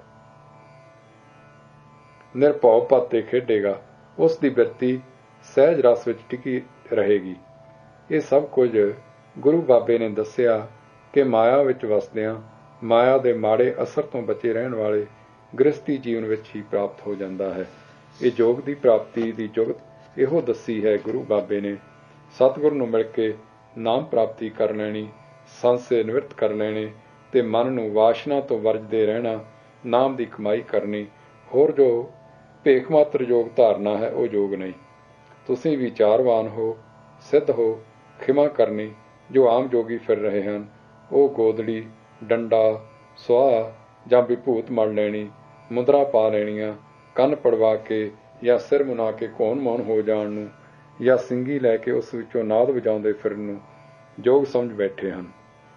A: ਨਿਰਭਉ ਪਦ ਤੇ ਖੇਡੇਗਾ। ਉਸ ਦੀ ਬਿਰਤੀ ਸਹਿਜ ਰਸ ਵਿੱਚ ਟਿਕੀ ਰਹੇਗੀ। ਇਹ ਸਭ ਕੁਝ ਗੁਰੂ ਬਾਬੇ ਨੇ ਦੱਸਿਆ ਕਿ ਮਾਇਆ ਵਿੱਚ ਵਸਦਿਆਂ ਮਾਇਆ ਦੇ ਮਾੜੇ ਅਸਰ ਤੋਂ ਬਚੇ ਰਹਿਣ ਵਾਲੇ ਗ੍ਰਸਤੀ ਜੀਵਨ ਵਿੱਚ ਹੀ ਪ੍ਰਾਪਤ ਹੋ ਜਾਂਦਾ ਹੈ। ਇਹ ਯੋਗ ਦੀ ਪ੍ਰਾਪਤੀ ਦੀ ਜੁਗਤ ਇਹੋ ਦੱਸੀ ਹੈ ਗੁਰੂ ਬਾਬੇ ਨੇ। ਸਤਿਗੁਰ ਨੂੰ ਮਿਲ ਕੇ ਨਾਮ ਪ੍ਰਾਪਤੀ ਕਰ ਲੈਣੀ, ਸੰਸੇ ਨਿਵਰਤ ਕਰ ਲੈਣੇ ਤੇ ਮਨ ਨੂੰ ਵਾਸ਼ਨਾ ਤੋਂ ਵਰਜਦੇ ਰਹਿਣਾ, ਨਾਮ ਦੀ ਕਮਾਈ ਕਰਨੀ। ਹੋਰ ਜੋ ਭੇਖ ਮਾਤਰ ਯੋਗ ਧਾਰਨਾ ਹੈ ਉਹ ਯੋਗ ਨਹੀਂ। ਤੁਸੀਂ ਵਿਚਾਰਵਾਨ ਹੋ, ਸਿੱਧ ਹੋ। ਖਿਮਾ ਕਰਨੀ। ਜੋ ਆਮ ਜੋਗੀ ਫਿਰ ਰਹੇ ਹਨ ਉਹ ਗੋਦੜੀ, ਡੰਡਾ, ਸੁਆਹ ਜਾਂ ਵਿਭੂਤ ਮੜ ਲੈਣੀ, ਮੁਦਰਾ ਪਾ ਲੈਣੀਆਂ, ਕੰਨ ਪੜਵਾ ਕੇ ਜਾਂ ਸਿਰ ਮੁਨਾ ਕੇ ਘੋਣ ਮੌਨ ਹੋ ਜਾਣ ਨੂੰ ਜਾਂ ਸਿੰਗੀ ਲੈ ਕੇ ਉਸ ਵਿੱਚੋਂ ਨਾਦ ਵਜਾਉਂਦੇ ਫਿਰਨ ਨੂੰ ਯੋਗ ਸਮਝ ਬੈਠੇ ਹਨ।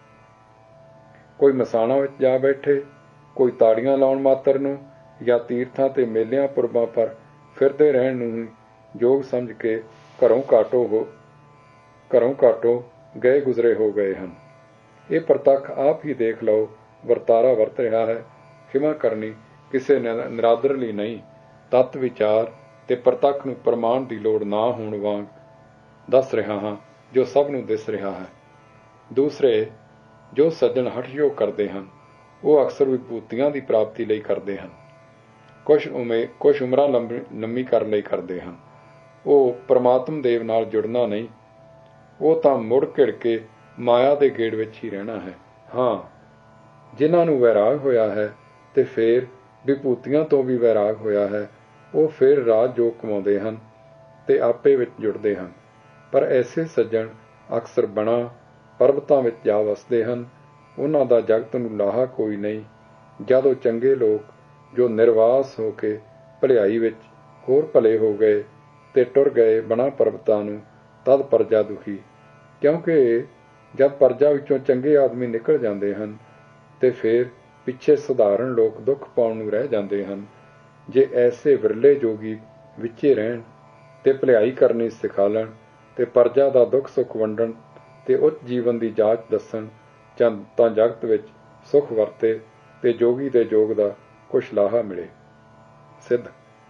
A: ਕੋਈ ਮਸਾਣਾ ਵਿੱਚ ਜਾ ਬੈਠੇ, ਕੋਈ ਤਾੜੀਆਂ ਲਾਉਣ ਮਾਤਰ ਨੂੰ ਜਾਂ ਤੀਰਥਾਂ ਤੇ ਮੇਲਿਆਂ ਪੁਰਬਾਂ ਪਰ ਫਿਰਦੇ ਰਹਿਣ ਨੂੰ ਹੀ ਯੋਗ ਸਮਝ ਕੇ ਘਰੋਂ ਘਾਟੋ ਹੋ ਘਰੋਂ ਘਾਟੋ ਗਏ ਗੁਜ਼ਰੇ ਹੋ ਗਏ ਹਨ। ਇਹ ਪ੍ਰਤੱਖ ਆਪ ਹੀ ਦੇਖ ਲਓ। ਵਰਤਾਰਾ ਵਰਤ ਰਿਹਾ ਹੈ। ਖਿਮਾ ਕਰਨੀ ਕਿਸੇ ਨਿਰਾਦਰ ਲਈ ਨਹੀਂ। ਤੱਤ ਵਿਚਾਰ ਤੇ ਪ੍ਰਤੱਖ ਨੂੰ ਪ੍ਰਮਾਣ ਦੀ ਲੋੜ ਨਾ ਹੋਣ ਵਾਂਗ ਦੱਸ ਰਿਹਾ ਹਾਂ ਜੋ ਸਭ ਨੂੰ ਦਿਸ ਰਿਹਾ ਹੈ। ਦੂਸਰੇ ਜੋ ਸੱਜਣ ਹਠਯੋਗ ਕਰਦੇ ਹਨ ਉਹ ਅਕਸਰ ਵਿਭੂਤੀਆਂ ਦੀ ਪ੍ਰਾਪਤੀ ਲਈ ਕਰਦੇ ਹਨ। ਕੁਛ ਉਮੇ ਕੁਛ ਉਮਰਾਂ ਲੰਬੀ ਲੰਮੀ ਕਰਨ ਲਈ ਕਰਦੇ ਹਨ। ਉਹ ਪਰਮਾਤਮ ਦੇਵ ਨਾਲ ਜੁੜਨਾ ਨਹੀਂ। ਉਹ ਤਾਂ ਮੁੜ ਘਿੜ ਕੇ ਮਾਇਆ ਦੇ ਗੇੜ ਵਿੱਚ ਹੀ ਰਹਿਣਾ ਹੈ। ਹਾਂ, ਜਿਨ੍ਹਾਂ ਨੂੰ ਵੈਰਾਗ ਹੋਇਆ ਹੈ ਤੇ ਫੇਰ ਵਿਭੂਤੀਆਂ ਤੋਂ ਵੀ ਵੈਰਾਗ ਹੋਇਆ ਹੈ, ਉਹ ਫੇਰ ਰਾਜ ਜੋਗ ਕਮਾਉਂਦੇ ਹਨ ਤੇ ਆਪੇ ਵਿੱਚ ਜੁੜਦੇ ਹਨ। ਪਰ ਐਸੇ ਸੱਜਣ ਅਕਸਰ ਬਣਾ ਪਰਬਤਾਂ ਵਿੱਚ ਜਾ ਵਸਦੇ ਹਨ। ਉਹਨਾਂ ਦਾ ਜਗਤ ਨੂੰ ਲਾਹਾ ਕੋਈ ਨਹੀਂ। ਜਦੋਂ ਚੰਗੇ ਲੋਕ ਜੋ ਨਿਰਵਾਸ ਹੋ ਕੇ ਭਲਾਈ ਵਿੱਚ ਹੋਰ ਭਲੇ ਹੋ ਗਏ ਤੇ ਟੁਰ ਗਏ ਬਣਾ ਪਰਬਤਾਂ ਨੂੰ, ਤਦ ਪਰਜਾ ਦੁਖੀ। ਕਿਉਂਕਿ ਜਦ ਪਰਜਾ ਵਿੱਚੋਂ ਚੰਗੇ ਆਦਮੀ ਨਿਕਲ ਜਾਂਦੇ ਹਨ ਤੇ ਫੇਰ ਪਿੱਛੇ ਸਧਾਰਨ ਲੋਕ ਦੁੱਖ ਪਾਉਣ ਨੂੰ ਰਹਿ ਜਾਂਦੇ ਹਨ। ਜੇ ਐਸੇ ਵਿਰਲੇ ਜੋਗੀ ਵਿੱਚੇ ਰਹਿਣ ਤੇ ਭਲਾਈ ਕਰਨੀ ਸਿਖਾ ਲੈਣ ਤੇ ਪਰਜਾ ਦਾ ਦੁੱਖ ਸੁੱਖ ਵੰਡਣ ਤੇ ਉੱਚ ਜੀਵਨ ਦੀ ਜਾਚ ਦੱਸਣ ਤਾਂ ਜਗਤ ਵਿੱਚ ਸੁੱਖ ਵਰਤੇ ਤੇ ਜੋਗੀ ਦੇ ਜੋਗ ਦਾ ਕੁਛ ਲਾਹਾ ਮਿਲੇ। ਸਿੱਧ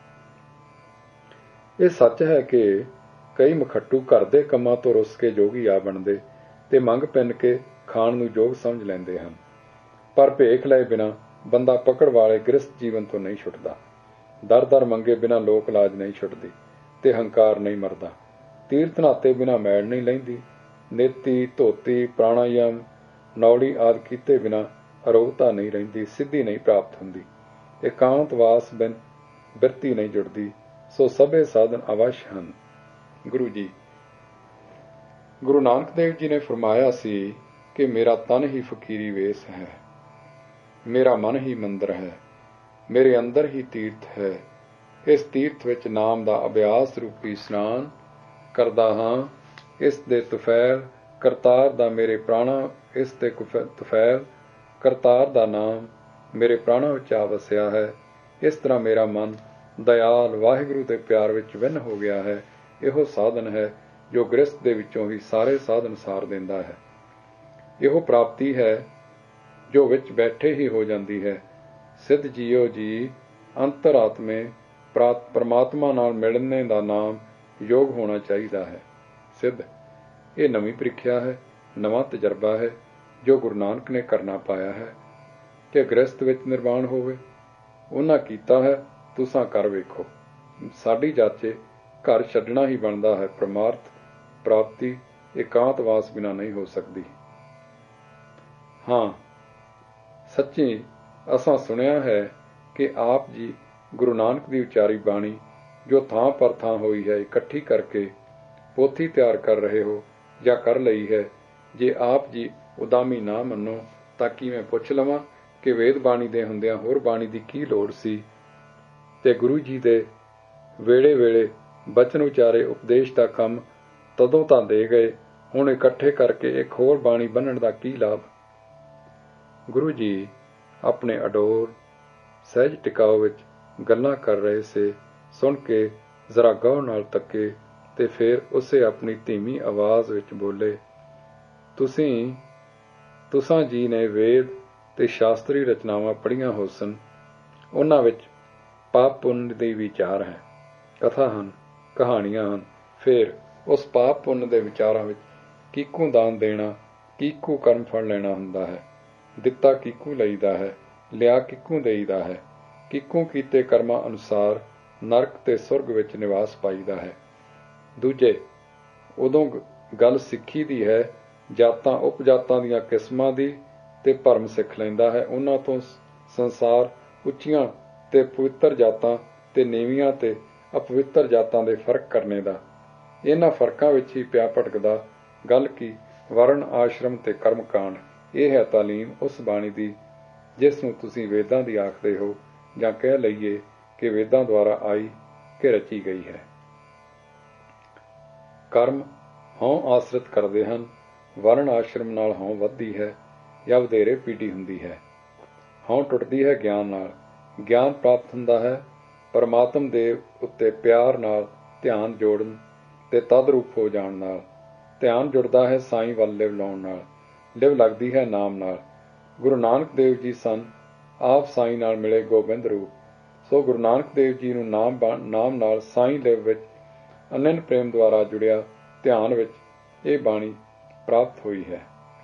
A: ਇਹ ਸੱਚ ਹੈ ਕਿ ਕਈ ਮਖੱਟੂ ਘਰ ਦੇ ਕੰਮਾਂ ਤੋਂ ਰੁੱਸ ਕੇ ਜੋਗੀ ਆ ਬਣਦੇ ਤੇ ਮੰਗ ਪਿੰਨ ਕੇ ਖਾਣ ਨੂੰ ਯੋਗ ਸਮਝ ਲੈਂਦੇ ਹਨ। ਪਰ ਭੇਖ ਲਏ ਬਿਨਾਂ ਬੰਦਾ ਪਕੜ ਵਾਲੇ ਗ੍ਰਸਤ ਜੀਵਨ ਤੋਂ ਨਹੀਂ ਛੁੱਟਦਾ। ਦਰ ਦਰ ਮੰਗੇ ਬਿਨਾਂ ਲੋਕ ਲਾਜ ਨਹੀਂ ਛੁੱਟਦੀ ਤੇ ਹੰਕਾਰ ਨਹੀਂ ਮਰਦਾ। ਤੀਰਥ ਨਾਤੇ ਬਿਨਾਂ ਮੈਲ ਨਹੀਂ ਲੈਂਦੀ। ਨੇਤੀ, ਧੋਤੀ, ਪ੍ਰਾਣਾਯਾਮ, ਨੌੜੀ ਆਦਿ ਕੀਤੇ ਬਿਨਾਂ ਅਰੋਗਤਾ ਨਹੀਂ ਰਹਿੰਦੀ। ਸਿੱਧੀ ਨਹੀਂ ਪ੍ਰਾਪਤ ਹੁੰਦੀ। ਇਕਾਂਤਵਾਸ ਬਿਨ ਬਿਰਤੀ ਨਹੀਂ ਜੁੜਦੀ। ਸੋ ਸਭੇ ਸਾਧਨ ਅਵਸ਼ ਹਨ। ਗੁਰੂ ਜੀ ਗੁਰੂ ਨਾਨਕ ਦੇਵ ਜੀ ਨੇ ਫਰਮਾਇਆ ਸੀ ਕਿ ਮੇਰਾ ਤਨ ਹੀ ਫਕੀਰੀ ਵੇਸ ਹੈ, ਮੇਰਾ ਮਨ ਹੀ ਮੰਦਰ ਹੈ, ਮੇਰੇ ਅੰਦਰ ਹੀ ਤੀਰਥ ਹੈ। ਇਸ ਤੀਰਥ ਵਿੱਚ ਨਾਮ ਦਾ ਅਭਿਆਸ ਰੂਪੀ ਇਸ਼ਨਾਨ ਕਰਦਾ ਹਾਂ। ਇਸ ਦੇ ਤੁਫੈਲ ਕਰਤਾਰ ਦਾ ਮੇਰੇ ਪ੍ਰਾਣਾ ਇਸ ਦੇ ਤੁਫੈਲ ਕਰਤਾਰ ਦਾ ਨਾਮ ਮੇਰੇ ਪ੍ਰਾਣਾਂ ਵਿੱਚ ਆ ਵਸਿਆ ਹੈ। ਇਸ ਤਰ੍ਹਾਂ ਮੇਰਾ ਮਨ ਦਇਆਲ ਵਾਹਿਗੁਰੂ ਦੇ ਪਿਆਰ ਵਿੱਚ ਵਿੰਨ ਹੋ ਗਿਆ ਹੈ। ਇਹੋ ਸਾਧਨ ਹੈ ਜੋ ਗ੍ਰਸਤ ਦੇ ਵਿੱਚੋਂ ਹੀ ਸਾਰੇ ਸਾਧਨ ਸਾਰ ਦਿੰਦਾ ਹੈ। ਇਹੋ ਪ੍ਰਾਪਤੀ ਹੈ ਜੋ ਵਿੱਚ ਬੈਠੇ ਹੀ ਹੋ ਜਾਂਦੀ ਹੈ। ਸਿੱਧ ਜੀਓ ਜੀ ਅੰਤਰਾਤਮੇ ਪਰਮਾਤਮਾ ਨਾਲ ਮਿਲਣੇ ਦਾ ਨਾਮ ਯੋਗ ਹੋਣਾ ਚਾਹੀਦਾ ਹੈ। ਸਿੱਧ ਇਹ ਨਵੀਂ ਪ੍ਰੀਖਿਆ ਹੈ, ਨਵਾਂ ਤਜਰਬਾ ਹੈ ਜੋ ਗੁਰੂ ਨਾਨਕ ਨੇ ਕਰਨਾ ਪਾਇਆ ਹੈ ਕਿ ਗ੍ਰਸਤ ਵਿੱਚ ਨਿਰਵਾਣ ਹੋਵੇ। ਉਹਨਾਂ ਕੀਤਾ ਹੈ, ਤੁਸਾਂ ਕਰ ਵੇਖੋ। ਸਾਡੀ ਜਾਚੇ ਘਰ ਛੱਡਣਾ ਹੀ ਬਣਦਾ ਹੈ। ਪਰਮਾਰਥ ਪ੍ਰਾਪਤੀ ਇਕਾਂਤਵਾਸ ਬਿਨਾਂ ਨਹੀਂ ਹੋ ਸਕਦੀ। ਹਾਂ, ਸੱਚੀ ਅਸਾਂ ਸੁਣਿਆ ਹੈ ਕਿ ਆਪ ਜੀ ਗੁਰੂ ਨਾਨਕ ਦੀ ਉਚਾਰੀ ਬਾਣੀ ਜੋ ਥਾਂ ਪਰ ਥਾਂ ਹੋਈ ਹੈ ਇਕੱਠੀ ਕਰਕੇ ਪੋਥੀ ਤਿਆਰ ਕਰ ਰਹੇ ਹੋ ਜਾਂ ਕਰ ਲਈ ਹੈ। ਜੇ ਆਪ ਜੀ ਉਦਾਮੀ ਨਾ ਮੰਨੋ ਤਾਂ ਕੀ ਮੈਂ ਪੁੱਛ ਲਵਾਂ ਕਿ ਵੇਦ ਬਾਣੀ ਦੇ ਹੁੰਦਿਆਂ ਹੋਰ ਬਾਣੀ ਦੀ ਕੀ ਲੋੜ ਸੀ ਤੇ ਗੁਰੂ ਜੀ ਦੇ ਵੇਲੇ ਵੇਲੇ ਬਚਨ ਉਚਾਰੇ ਉਪਦੇਸ਼ ਦਾ ਕੰਮ ਤਦੋਂ ਤਾਂ ਦੇ ਗਏ, ਹੁਣ ਇਕੱਠੇ ਕਰਕੇ ਇੱਕ ਹੋਰ ਬਾਣੀ ਬੰਨਣ ਦਾ ਕੀ ਲਾਭ। ਗੁਰੂ ਜੀ ਆਪਣੇ ਅਡੋਲ ਸਹਿਜ ਟਿਕਾਓ ਵਿੱਚ ਗੱਲਾਂ ਕਰ ਰਹੇ ਸੇ ਸੁਣ ਕੇ ਜ਼ਰਾ ਗੌਰ ਨਾਲ ਤੱਕੇ ਤੇ ਫਿਰ ਉਸੇ ਆਪਣੀ ਧੀਮੀ ਆਵਾਜ਼ ਵਿੱਚ ਬੋਲੇ, ਤੁਸੀਂ ਤੁਸਾਂ ਜੀ ਨੇ ਵੇਦ ਤੇ ਸ਼ਾਸਤਰੀ ਰਚਨਾਵਾਂ ਪੜ੍ਹੀਆਂ ਹੋ ਸਨ। ਉਹਨਾਂ ਵਿੱਚ ਪਾਪ ਪੁੰਨ ਦੀ ਵਿਚਾਰ ਹੈ, ਕਥਾ ਹਨ, ਕਹਾਣੀਆਂ ਹਨ। ਫਿਰ ਉਸ ਪਾਪ ਪੁੰਨ ਦੇ ਵਿਚਾਰਾਂ ਵਿੱਚ ਕਿਹਕੂ ਦਾਨ ਦੇਣਾ, ਕਿਹਕੂ ਕਰਮ ਫਲ ਲੈਣਾ ਹੁੰਦਾ ਹੈ। ਦਿੱਤਾ ਕਿਹਕੂ ਲਈਦਾ ਹੈ, ਲਿਆ ਕਿਹਕੂ ਦੇਈਦਾ ਹੈ। ਕਿਹਕੂ ਕੀਤੇ ਕਰਮਾਂ ਅਨੁਸਾਰ ਨਰਕ ਤੇ ਸੁਰਗ ਵਿੱਚ ਨਿਵਾਸ ਪਾਈਦਾ ਹੈ। ਦੂਜੇ ਉਦੋਂ ਗੱਲ ਸਿੱਖੀ ਦੀ ਹੈ, ਜਾਤਾਂ ਉਪਜਾਤਾਂ ਦੀਆਂ ਕਿਸਮਾਂ ਦੀ, ਤੇ ਭਰਮ ਸਿੱਖ ਲੈਂਦਾ ਹੈ ਉਹਨਾਂ ਤੋਂ ਸੰਸਾਰ ਉੱਚੀਆਂ ਤੇ ਪਵਿੱਤਰ ਜਾਤਾਂ ਤੇ ਨੀਵੀਆਂ ਤੇ ਅਪਵਿੱਤਰ ਜਾਤਾਂ ਦੇ ਫਰਕ ਕਰਨੇ ਦਾ। ਇਹਨਾਂ ਫਰਕਾਂ ਵਿੱਚ ਹੀ ਪਿਆ ਭਟਕਦਾ। ਗੱਲ ਕੀ ਵਰਨ, ਆਸ਼ਰਮ ਤੇ ਕਰਮ ਕਾਂਡ। ਇਹ ਹੈ ਤਾਲੀਮ ਉਸ ਬਾਣੀ ਦੀ ਜਿਸ ਨੂੰ ਤੁਸੀਂ ਵੇਦਾਂ ਦੀ ਆਖਦੇ ਹੋ, ਜਾਂ ਕਹਿ ਲਈਏ ਕਿ ਵੇਦਾਂ ਦੁਆਰਾ ਆਈ ਕਿ ਰਚੀ ਗਈ ਹੈ। ਕਰਮ ਹਉ ਆਸਰਿਤ ਕਰਦੇ ਹਨ। ਵਰਨ ਆਸ਼ਰਮ ਨਾਲ ਹਉ ਵੱਧਦੀ ਹੈ ਜਾਂ ਵਧੇਰੇ ਪੀੜੀ ਹੁੰਦੀ ਹੈ। ਹਉ ਟੁੱਟਦੀ ਹੈ ਗਿਆਨ ਨਾਲ। ਗਿਆਨ ਪ੍ਰਾਪਤ ਹੁੰਦਾ ਹੈ ਪਰਮਾਤਮ ਦੇ ਉੱਤੇ ਪਿਆਰ ਨਾਲ ਧਿਆਨ ਜੋੜਨ ਤੇ ਤਦਰੂਪ ਹੋ ਜਾਣ ਨਾਲ। ਧਿਆਨ ਜੁੜਦਾ ਹੈ ਸਾਈਂ ਵੱਲ ਲਿਵ ਲਾਉਣ ਨਾਲ। ਲਿਵ ਲੱਗਦੀ ਹੈ ਨਾਮ ਨਾਲ। ਗੁਰੂ ਨਾਨਕ ਦੇਵ ਜੀ ਸਨ ਆਪ ਸਾਈਂ ਨਾਲ ਮਿਲੇ ਗੋਬਿੰਦ ਰੂਪ। ਸੋ ਗੁਰੂ ਨਾਨਕ ਦੇਵ ਜੀ ਨੂੰ ਨਾਮ ਨਾਮ ਨਾਲ ਸਾਈਂ ਲਿਵ ਵਿੱਚ ਅਨੰਨ ਪ੍ਰੇਮ ਦੁਆਰਾ ਜੁੜਿਆ ਧਿਆਨ ਵਿੱਚ ਇਹ ਬਾਣੀ ਪ੍ਰਾਪਤ ਹੋਈ ਹੈ।